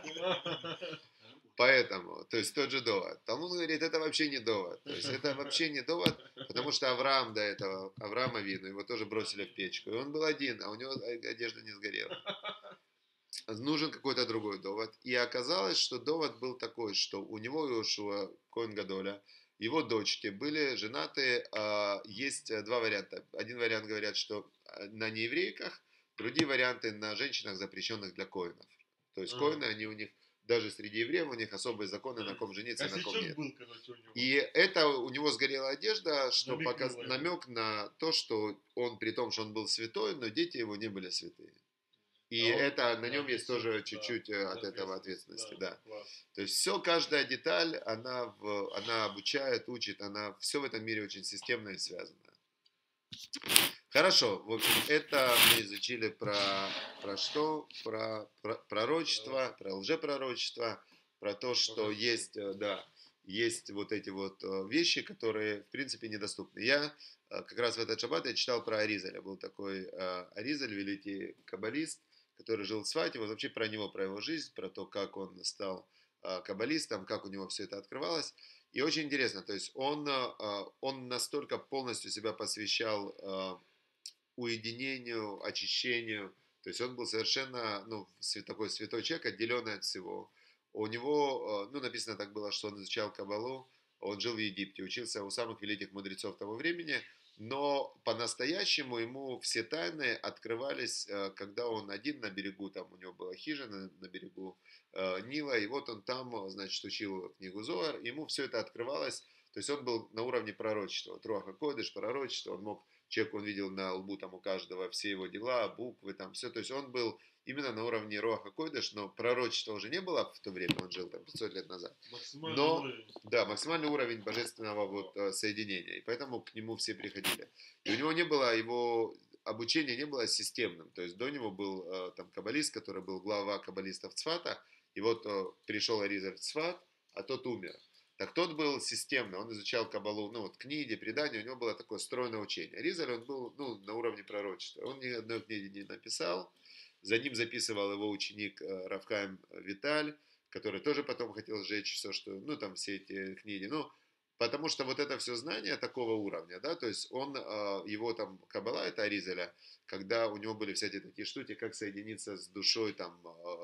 Поэтому, то есть тот же довод. Талмуд говорит, это вообще не довод. То есть это вообще не довод, потому что Авраам до этого, Авраама видно, его тоже бросили в печку. И он был 1, а у него одежда не сгорела. Нужен какой-то другой довод. И оказалось, что довод был такой, что у него Йошуа Коэн Гадоля, его дочки были женаты, есть 2 варианта. Один вариант говорят, что на нееврейках, другие варианты на женщинах, запрещенных для коинов. То есть коины, они у них, даже среди евреев, у них особые законы, на ком жениться, на ком нет. И это у него сгорела одежда, что намек на то, что он, при том, что он был святой, но дети его не были святые. И это, на нем есть тоже чуть-чуть от этого ответственности, да. То есть все, каждая деталь, она обучает, учит, все в этом мире очень системно и связано. Хорошо, в общем, это мы изучили про что? Про пророчество, про лжепророчество, про то, что есть, да, есть вот эти вот вещи, которые, в принципе, недоступны. Я как раз в этот шаббат я читал про Аризаля. Был такой Аризаль, великий каббалист, который жил в Сфате. Вот вообще про него, про его жизнь, про то, как он стал каббалистом, как у него все это открывалось. И очень интересно, то есть он настолько полностью себя посвящал уединению, очищению. То есть он был совершенно, ну, такой святой человек, отделенный от всего. У него, ну, написано так было, что он изучал Каббалу, он жил в Египте, учился у самых великих мудрецов того времени, но по-настоящему ему все тайны открывались, когда он один на берегу, там у него была хижина на берегу Нила, и вот он там, значит, учил книгу Зоар, ему все это открывалось, то есть он был на уровне пророчества, Руаха Койдыш, пророчество, он мог человек, он видел на лбу там у каждого все его дела, буквы, там все. То есть он был именно на уровне Руаха Койдыш, но пророчества уже не было в то время, он жил там 500 лет назад. Но, да, максимальный уровень божественного вот соединения. И поэтому к нему все приходили. И у него не было, его обучение не было системным. То есть до него был там каббалист, который был глава каббалистов Цфата. И вот пришел Аризаль в Цфат, а тот умер. Так тот был системный, он изучал Каббалу, ну вот книги, предания, у него было такое стройное учение. Ризаль, он был, ну, на уровне пророчества. Он ни одной книги не написал, за ним записывал его ученик Рав Хаим Виталь, который тоже потом хотел сжечь все, что, ну там все эти книги, ну, потому что вот это все знание такого уровня, да, то есть он, его там Каббала, это Аризаля, когда у него были всякие такие штуки, как соединиться с душой там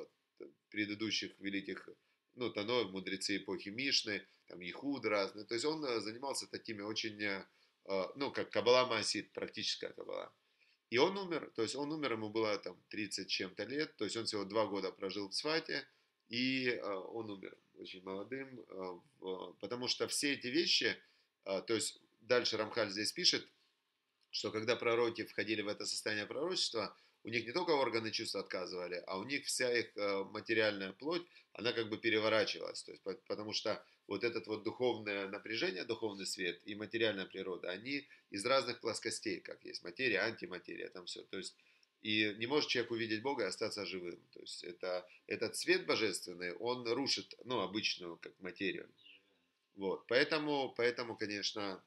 предыдущих великих, ну, Таной, мудрецы эпохи Мишны, там, Ихуд разные. То есть он занимался такими очень, ну, как Каббала Маасит, практическая Каббала. И он умер, то есть он умер, ему было там 30 чем-то лет, то есть он всего 2 года прожил в Сфате, и он умер очень молодым, потому что все эти вещи, то есть дальше Рамхаль здесь пишет, что когда пророки входили в это состояние пророчества, у них не только органы чувств отказывали, а у них вся их материальная плоть, она как бы переворачивалась. То есть, потому что вот это вот духовное напряжение, духовный свет и материальная природа, они из разных плоскостей, как есть материя, антиматерия, там все. То есть, и не может человек увидеть Бога и остаться живым. То есть, этот свет божественный, он рушит, ну, обычную как материю. Вот. Поэтому, конечно,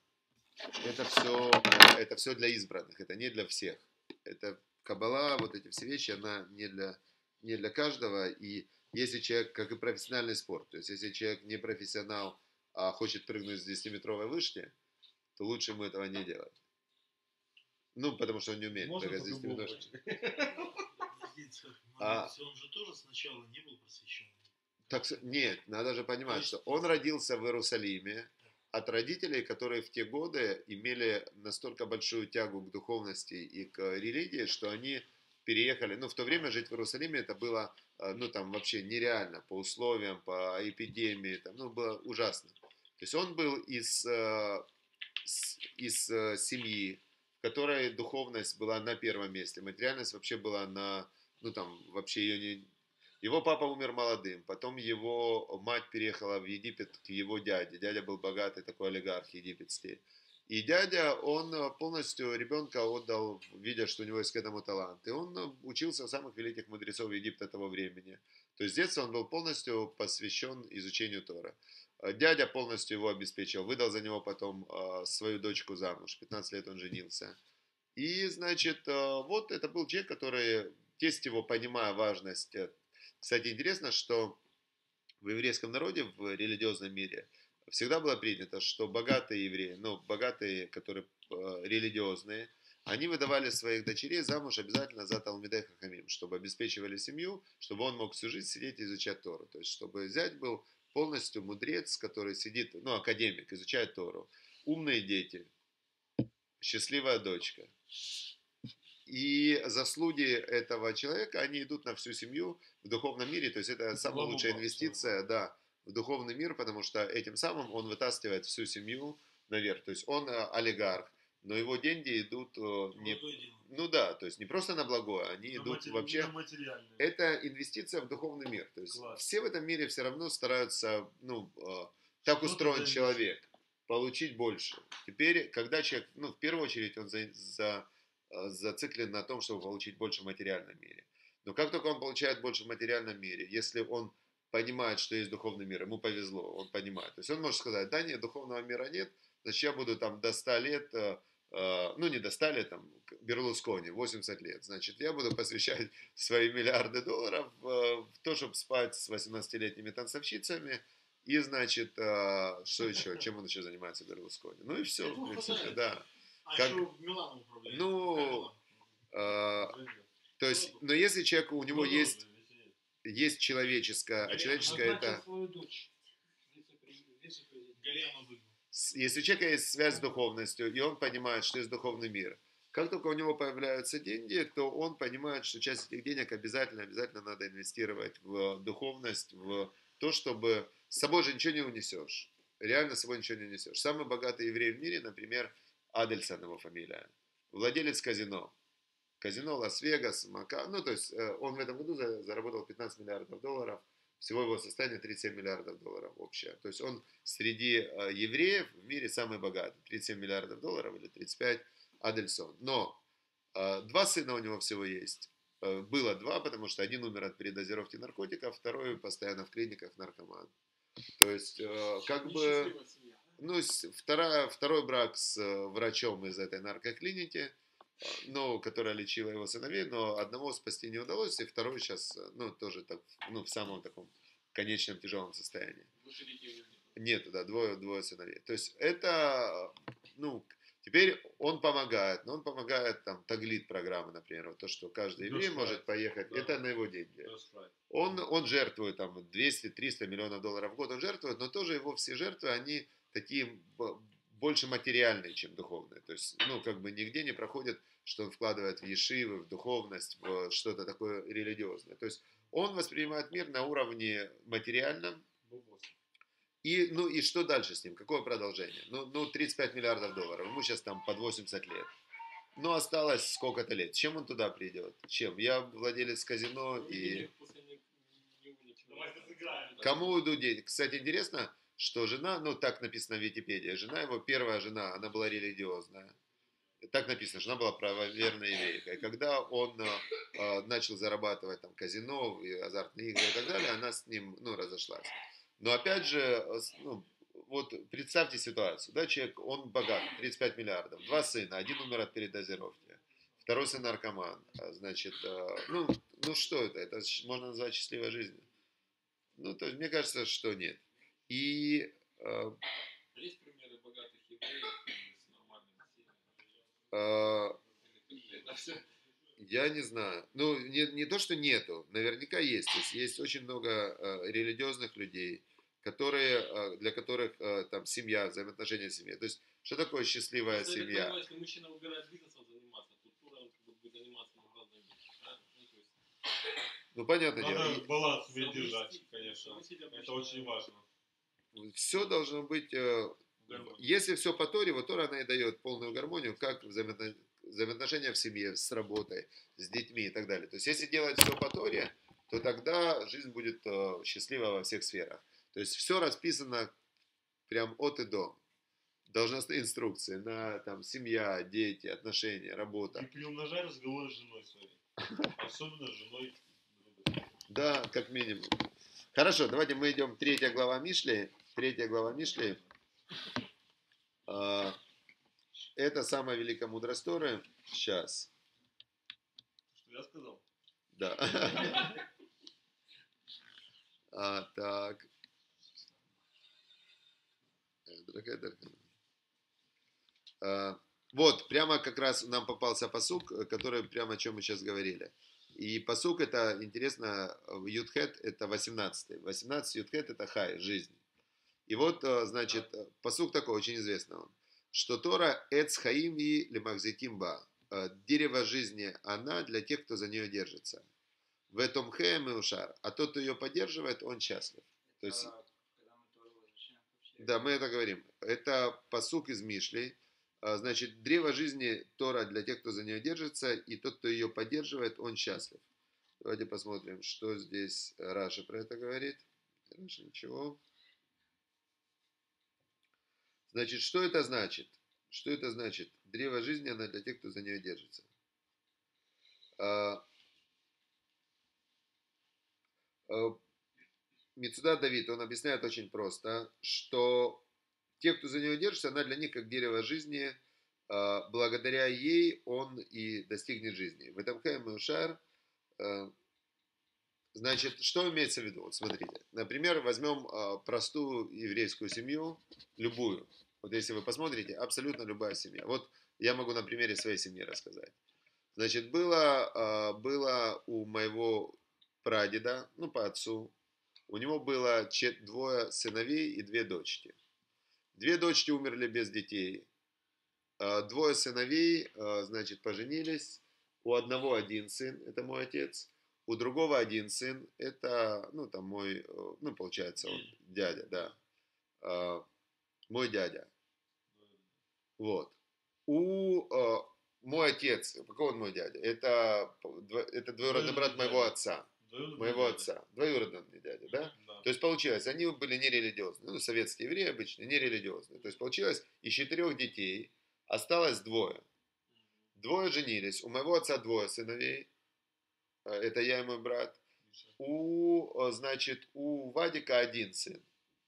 это все для избранных, это не для всех. Это Каббала, вот эти все вещи, она не для каждого. И если человек, как и профессиональный спорт, то есть если человек не профессионал, а хочет прыгнуть с 10-метровой вышки, то лучше ему этого не делать. Ну, потому что он не умеет прыгать с 10-метровой вышки. Он же тоже сначала не был просвещен. Так, нет, надо же понимать, что он родился в Иерусалиме от родителей, которые в те годы имели настолько большую тягу к духовности и к религии, что они переехали, ну, в то время жить в Иерусалиме это было, ну, там, вообще нереально по условиям, по эпидемии, там, ну, было ужасно. То есть он был из семьи, в которой духовность была на первом месте, материальность вообще была на, ну, там, вообще ее не... Его папа умер молодым, потом его мать переехала в Египет к его дяде. Дядя был богатый такой олигарх египетский. И дядя, он полностью ребенка отдал, видя, что у него есть к этому талант. И он учился у самых великих мудрецов Египта того времени. То есть с детства он был полностью посвящен изучению Тора. Дядя полностью его обеспечил, выдал за него потом свою дочку замуж. 15 лет он женился. И, значит, вот это был человек, который, тесть его, понимая важность. Кстати, интересно, что в еврейском народе, в религиозном мире, всегда было принято, что богатые евреи, ну, богатые, которые религиозные, они выдавали своих дочерей замуж обязательно за Талмидей Хахамим, чтобы обеспечивали семью, чтобы он мог всю жизнь сидеть и изучать Тору. То есть, чтобы зять был полностью мудрец, который сидит, ну, академик, изучает Тору. Умные дети, счастливая дочка. И заслуги этого человека, они идут на всю семью в духовном мире. То есть это самая лучшая инвестиция, да, в духовный мир, потому что этим самым он вытаскивает всю семью наверх. То есть он олигарх, но его деньги идут не, ну да, то есть не просто на благое, они идут вообще. Это инвестиция в духовный мир. То есть все в этом мире все равно стараются, ну, так устроен человек. получить больше. Теперь, когда человек, в первую очередь, он зациклен на том, чтобы получить больше в материальном мире. Но как только он получает больше в материальном мире, если он понимает, что есть духовный мир, ему повезло, он понимает. То есть он может сказать, да нет, духовного мира нет, значит я буду там до 100 лет, не до 100 лет, там, Берлускони, 80 лет, значит я буду посвящать свои миллиарды долларов в то, чтобы спать с 18-летними танцовщицами, и, значит, что еще, чем он еще занимается Берлускони. Ну и все, в принципе, да. А Как- еще в Миланом управляет. Ну, то есть, но если человек, у него есть человеческое, а человеческое Назначил это... свою дочь вице-президент. Галиану выгнал. Если у человека есть связь с духовностью, и он понимает, что есть духовный мир, как только у него появляются деньги, то он понимает, что часть этих денег обязательно надо инвестировать в духовность, в то, чтобы... С собой же ничего не унесешь. Реально с собой ничего не унесешь. Самый богатый еврей в мире, например, Адельсон его фамилия. Владелец казино. Казино Лас-Вегас, Мака. Ну, то есть, он в этом году заработал 15 миллиардов долларов. Всего его состояние 37 миллиардов долларов общее. То есть, он среди евреев в мире самый богатый. 37 миллиардов долларов или 35 Адельсон. Но 2 сына у него всего есть. Было 2, потому что один умер от передозировки наркотиков, второй постоянно в клиниках наркоман. То есть, как бы... Несчастливая семья. Ну, второй брак с врачом из этой наркоклиники, которая лечила его сыновей, но одного спасти не удалось, и второй сейчас, тоже так, в самом таком конечном тяжелом состоянии. Выше детей у него нет. Нет, да, двое сыновей. То есть это, теперь он помогает, но он помогает там таглит программы, например, вот то, что каждый еврей That's right. может поехать, Да. это на его деньги. That's right. Он жертвует там 200-300 миллионов долларов в год, он жертвует, но тоже его все жертвы, они такие больше материальные, чем духовные. То есть, нигде не проходит, что он вкладывает в ешивы, в духовность, в что-то такое религиозное. То есть, он воспринимает мир на уровне материальном. И что дальше с ним? Какое продолжение? 35 миллиардов долларов, ему сейчас там под 80 лет. Но осталось сколько-то лет. Чем он туда придет? Чем? Я владелец казино и... Давай разыграем. Кому уйдут деньги? Кстати, интересно, что жена, так написано в Википедии, жена его, первая жена, она была религиозная. Так написано, что она была правоверная еврейка. И когда он начал зарабатывать там казино, и азартные игры и так далее, она с ним, разошлась. Но опять же, вот представьте ситуацию, да, человек, он богат, 35 миллиардов, 2 сына, один умер от передозировки, второй сын наркоман, значит, что это? Это можно назвать счастливой жизнью? То есть, мне кажется, что нет. И Есть примеры богатых евреев с нормальными семьями? Это все. я не знаю. Не то, что нету, наверняка есть. То есть, есть очень много религиозных людей, для которых там семья, взаимоотношения в семье. То есть, что такое счастливая Просто я так семья? понимаю, если мужчина выбирает бизнесом заниматься, то тура он как бы будет заниматься гораздо меньше. Да? То есть, Понятное дело. Надо баланс уметь совместить- держать, конечно. совместить Это обычно очень важно. Все должно быть... гармонию. Если все по Торе, вот Тора, она и дает полную гармонию, как взаимоотношения в семье, с работой, с детьми и так далее. То есть, если делать все по Торе, то тогда жизнь будет счастлива во всех сферах. То есть, все расписано прям от и до. Должностные инструкции на там, семья, дети, отношения, И работа. приумножай разговоры с женой своей. Особенно с женой друга. Да, как минимум. Хорошо, давайте мы идем. 3 глава Мишли. 3 глава Мишли. Это самая великая мудрость Торы. Сейчас. Что я сказал? Да. Так. Вот, прямо как раз нам попался пасук, который прямо о чем мы сейчас говорили. И пасук это, интересно, в Юдхет это 18. 18 Юдхет это хай, жизнь. И вот, значит, пасук такой, очень известный он, что Тора эц хаим и лемахзитимба, дерево жизни, она для тех, кто за нее держится. В этом хэм и ушар, а тот, кто ее поддерживает, он счастлив. То есть, Когда мы Тору возвращаем вообще. да, мы это говорим. Это пасук из Мишли. Значит, древо жизни Тора для тех, кто за нее держится, и тот, кто ее поддерживает, он счастлив. Давайте посмотрим, что здесь Раша про это говорит. Раша ничего. Значит, что это значит? Что это значит? Древо жизни, оно для тех, кто за нее держится. Мицуда Давид, он объясняет очень просто, что те, кто за нее держится, она для них как дерево жизни, благодаря ей он и достигнет жизни. В этом Хэм и Ушар, значит, что имеется в виду? Вот смотрите, например, возьмем простую еврейскую семью, любую. Вот если вы посмотрите, абсолютно любая семья. Вот я могу на примере своей семьи рассказать. Значит, было у моего прадеда, ну, по отцу, у него было 2 сыновей и 2 дочки. 2 дочки умерли без детей. 2 сыновей, значит, поженились. У одного 1 сын, это мой отец. У другого 1 сын, это, ну, там мой, ну, получается, он дядя, да. Мой дядя. Вот. Мой отец, какой он мой дядя? Это двоюродный брат моего отца. Моего отца. Двоюродный дядя, да? Да. То есть получилось, они были нерелигиозные. Ну, советские евреи обычно, нерелигиозные. То есть получилось, из 4 детей осталось 2. 2 женились. У моего отца 2 сыновей. Это я и мой брат. Значит, у Вадика 1 сын.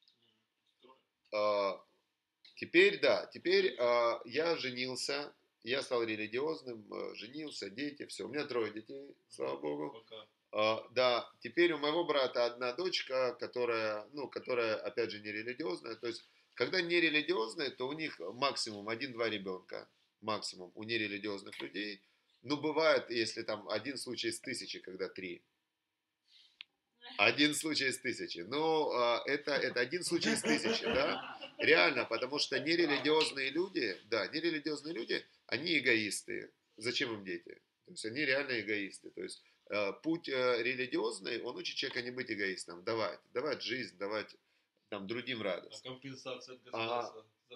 Теперь я женился, я стал религиозным, женился, дети, все. У меня 3 детей, слава Богу. Пока. Да, теперь у моего брата 1 дочка, которая, опять же, не религиозная. То есть, когда не религиозные, то у них максимум 1-2 ребенка. Максимум у нерелигиозных людей. Ну, бывает, если там 1 случай из 1000, когда 3. 1 случай из 1000. Но это 1 случай из 1000, да? Реально, потому что нерелигиозные люди, они эгоисты. Зачем им дети? То есть они реально эгоисты. То есть путь религиозный, он учит человека не быть эгоистом. Давать жизнь, давать там другим А радость. компенсация от государства за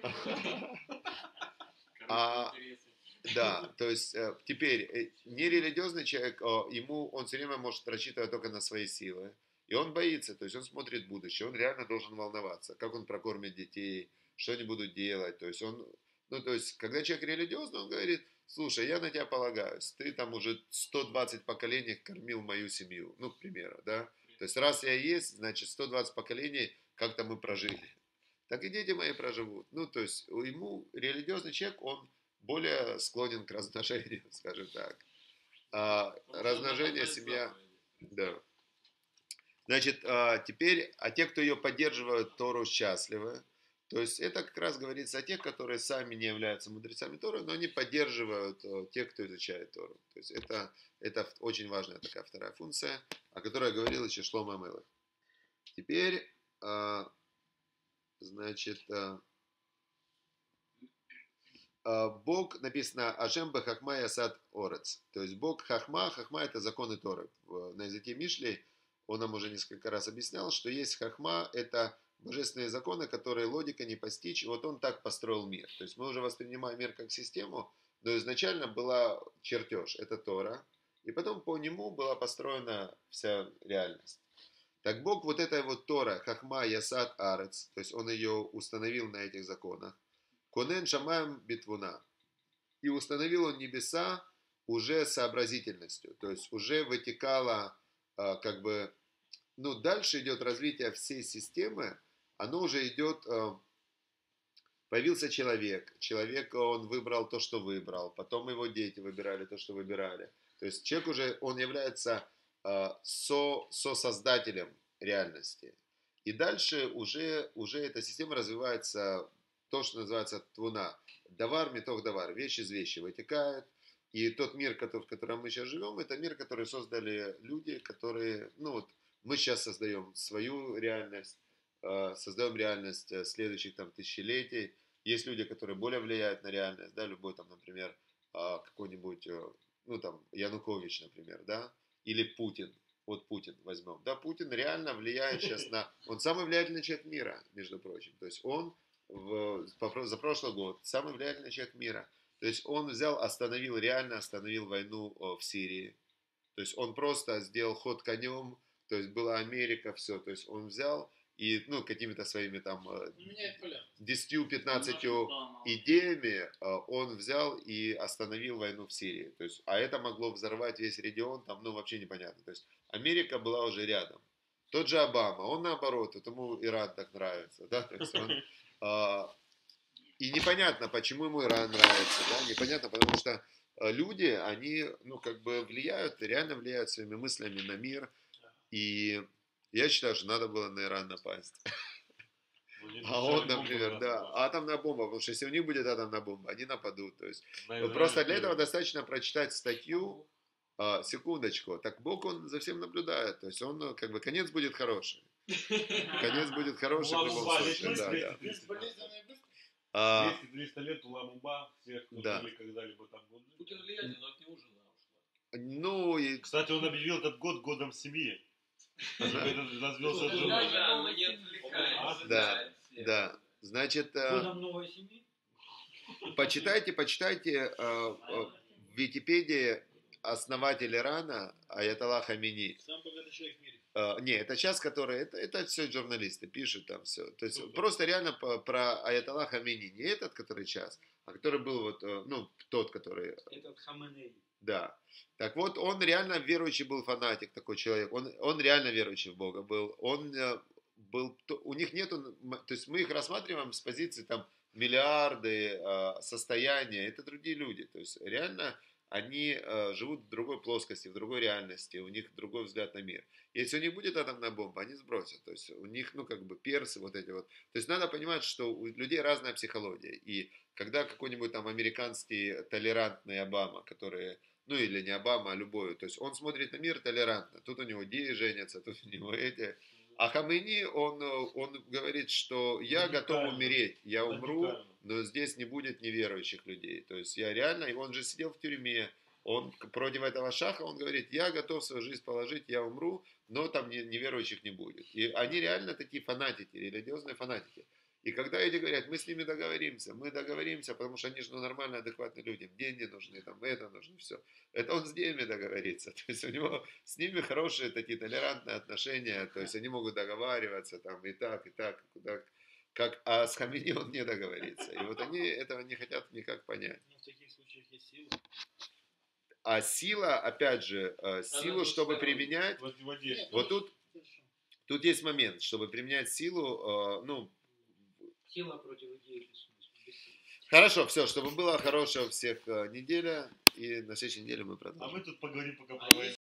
Да, то есть теперь нерелигиозный человек, он все время может рассчитывать только на свои силы. И он боится, то есть он смотрит в будущее, он реально должен волноваться, как он прокормит детей, что они будут делать. То есть, когда человек религиозный, он говорит: слушай, я на тебя полагаюсь, ты там уже 120 поколений кормил мою семью, ну, к примеру, да. То есть, раз я есть, значит, 120 поколений как-то мы прожили. Так и дети мои проживут. Ну, то есть, ему религиозный человек, он более склонен к размножению, скажем так. Размножение, семья, да. Значит, теперь, те, кто ее поддерживают, Тору, счастливы. То есть, это как раз говорится о тех, которые сами не являются мудрецами Торы, но они поддерживают тех, кто изучает Тору. То есть, это очень важная такая вторая функция, о которой говорил еще Шломо Амелех. Теперь, значит, Бог, написано, Ашем бе хахма ясад орец. То есть Бог хахма, это законы Торы. На языке Мишли он нам уже несколько раз объяснял, что есть хахма, это божественные законы, которые логика не постичь. И вот он так построил мир. То есть мы уже воспринимаем мир как систему, но изначально была чертеж, это Тора. И потом по нему была построена вся реальность. Так Бог вот этой вот Тора, хахма ясад арец, то есть он ее установил на этих законах. Конен шамаем битвуна. И установил он небеса уже сообразительностью. То есть уже вытекало дальше идет развитие всей системы. Оно уже идет, появился человек. Человек, он выбрал то, что выбрал. Потом его дети выбирали то, что выбирали. То есть человек уже, он является сосоздателем реальности. И дальше уже эта система развивается, то, что называется твуна. Давар, метох давар. Вещь из вещи вытекает. И тот мир, в котором мы сейчас живем, это мир, который создали люди, которые, мы сейчас создаем свою реальность, создаем реальность следующих там тысячелетий. Есть люди, которые более влияют на реальность, да, любой там, например, какой-нибудь, Янукович, например, да, или Путин. Вот Путин возьмем. Да, Путин реально влияет сейчас он самый влиятельный человек мира, между прочим. То есть он за прошлый год самый влиятельный человек мира. То есть он реально остановил войну в Сирии. То есть он просто сделал ход конем, то есть была Америка, все. То есть он взял и, ну, какими-то своими там Меняет поля. 10-15 идеями он взял и остановил войну в Сирии. То есть, а это могло взорвать весь регион, там, ну, вообще непонятно. То есть, Америка была уже рядом. Тот же Обама, он наоборот, вот ему Иран так нравится, да, то есть он, и непонятно, почему ему Иран нравится, да, непонятно, потому что люди, они, ну, как бы влияют, реально влияют своими мыслями на мир, и я считаю, что надо было на Иран напасть. А он, например, да, атомная бомба, потому что если у них будет атомная бомба, они нападут, то есть, просто для этого достаточно прочитать статью, секундочку, так Бог, он за всем наблюдает, то есть он, как бы, конец будет хороший. Конец будет хороший в любом случае, да, да. Безболезненно и быстро. 200-300 лет Ула-Муба, всех, кто Да. жили когда-либо там годы. Путин влиятельный, но от него жена ушла. Ну, и, Кстати, он объявил этот год годом семьи. Развелся с Да, женой. да, мы не отвлекаемся. Да, да, значит, Годом новой семьи. почитайте в Википедии основатель Ирана Аятолла Хамини. Самый богатый человек в мире. Не, это сейчас, который, это все журналисты пишут там все. То есть просто реально про Аятолла Хамини, не этот, который сейчас, а который был вот, ну, тот, который, Этот Хаменей. да. Так вот, он реально верующий был фанатик, такой человек. Он реально верующий в Бога был. Он был, у них нету, то есть мы их рассматриваем с позиции там миллиарды, состояния, это другие люди. То есть реально они живут в другой плоскости, в другой реальности, у них другой взгляд на мир. Если у них будет атомная бомба, они сбросят. То есть у них, ну, как бы персы вот эти вот. То есть надо понимать, что у людей разная психология. И когда какой-нибудь там американский толерантный Обама, который, ну, или не Обама, а любой, то есть он смотрит на мир толерантно. Тут у него геи женятся, тут у него эти. А Хамейни, он говорит, что я готов умереть, я умру, но здесь не будет неверующих людей. То есть я реально, и он же сидел в тюрьме, он против этого шаха, он говорит, я готов свою жизнь положить, я умру, но там неверующих не будет. И они реально такие фанатики, религиозные фанатики. И когда эти говорят, мы с ними договоримся, потому что они же, ну, нормально, адекватные люди, им деньги нужны, там, это нужно, все. Это он с ними договорится. То есть у него с ними хорошие такие толерантные отношения, то есть они могут договариваться, там, и так, куда, как, а с Хамини он не договорится. И вот они этого не хотят никак понять. Но в таких случаях есть сила. А сила, опять же, силу, чтобы применять, В воде. вот тут есть момент, чтобы применять силу, ну, Сила против идеи бессмысленности. хорошо, все, чтобы была хорошая у всех неделя, и на следующей неделе мы продолжим. А мы тут поговорим пока А про войну.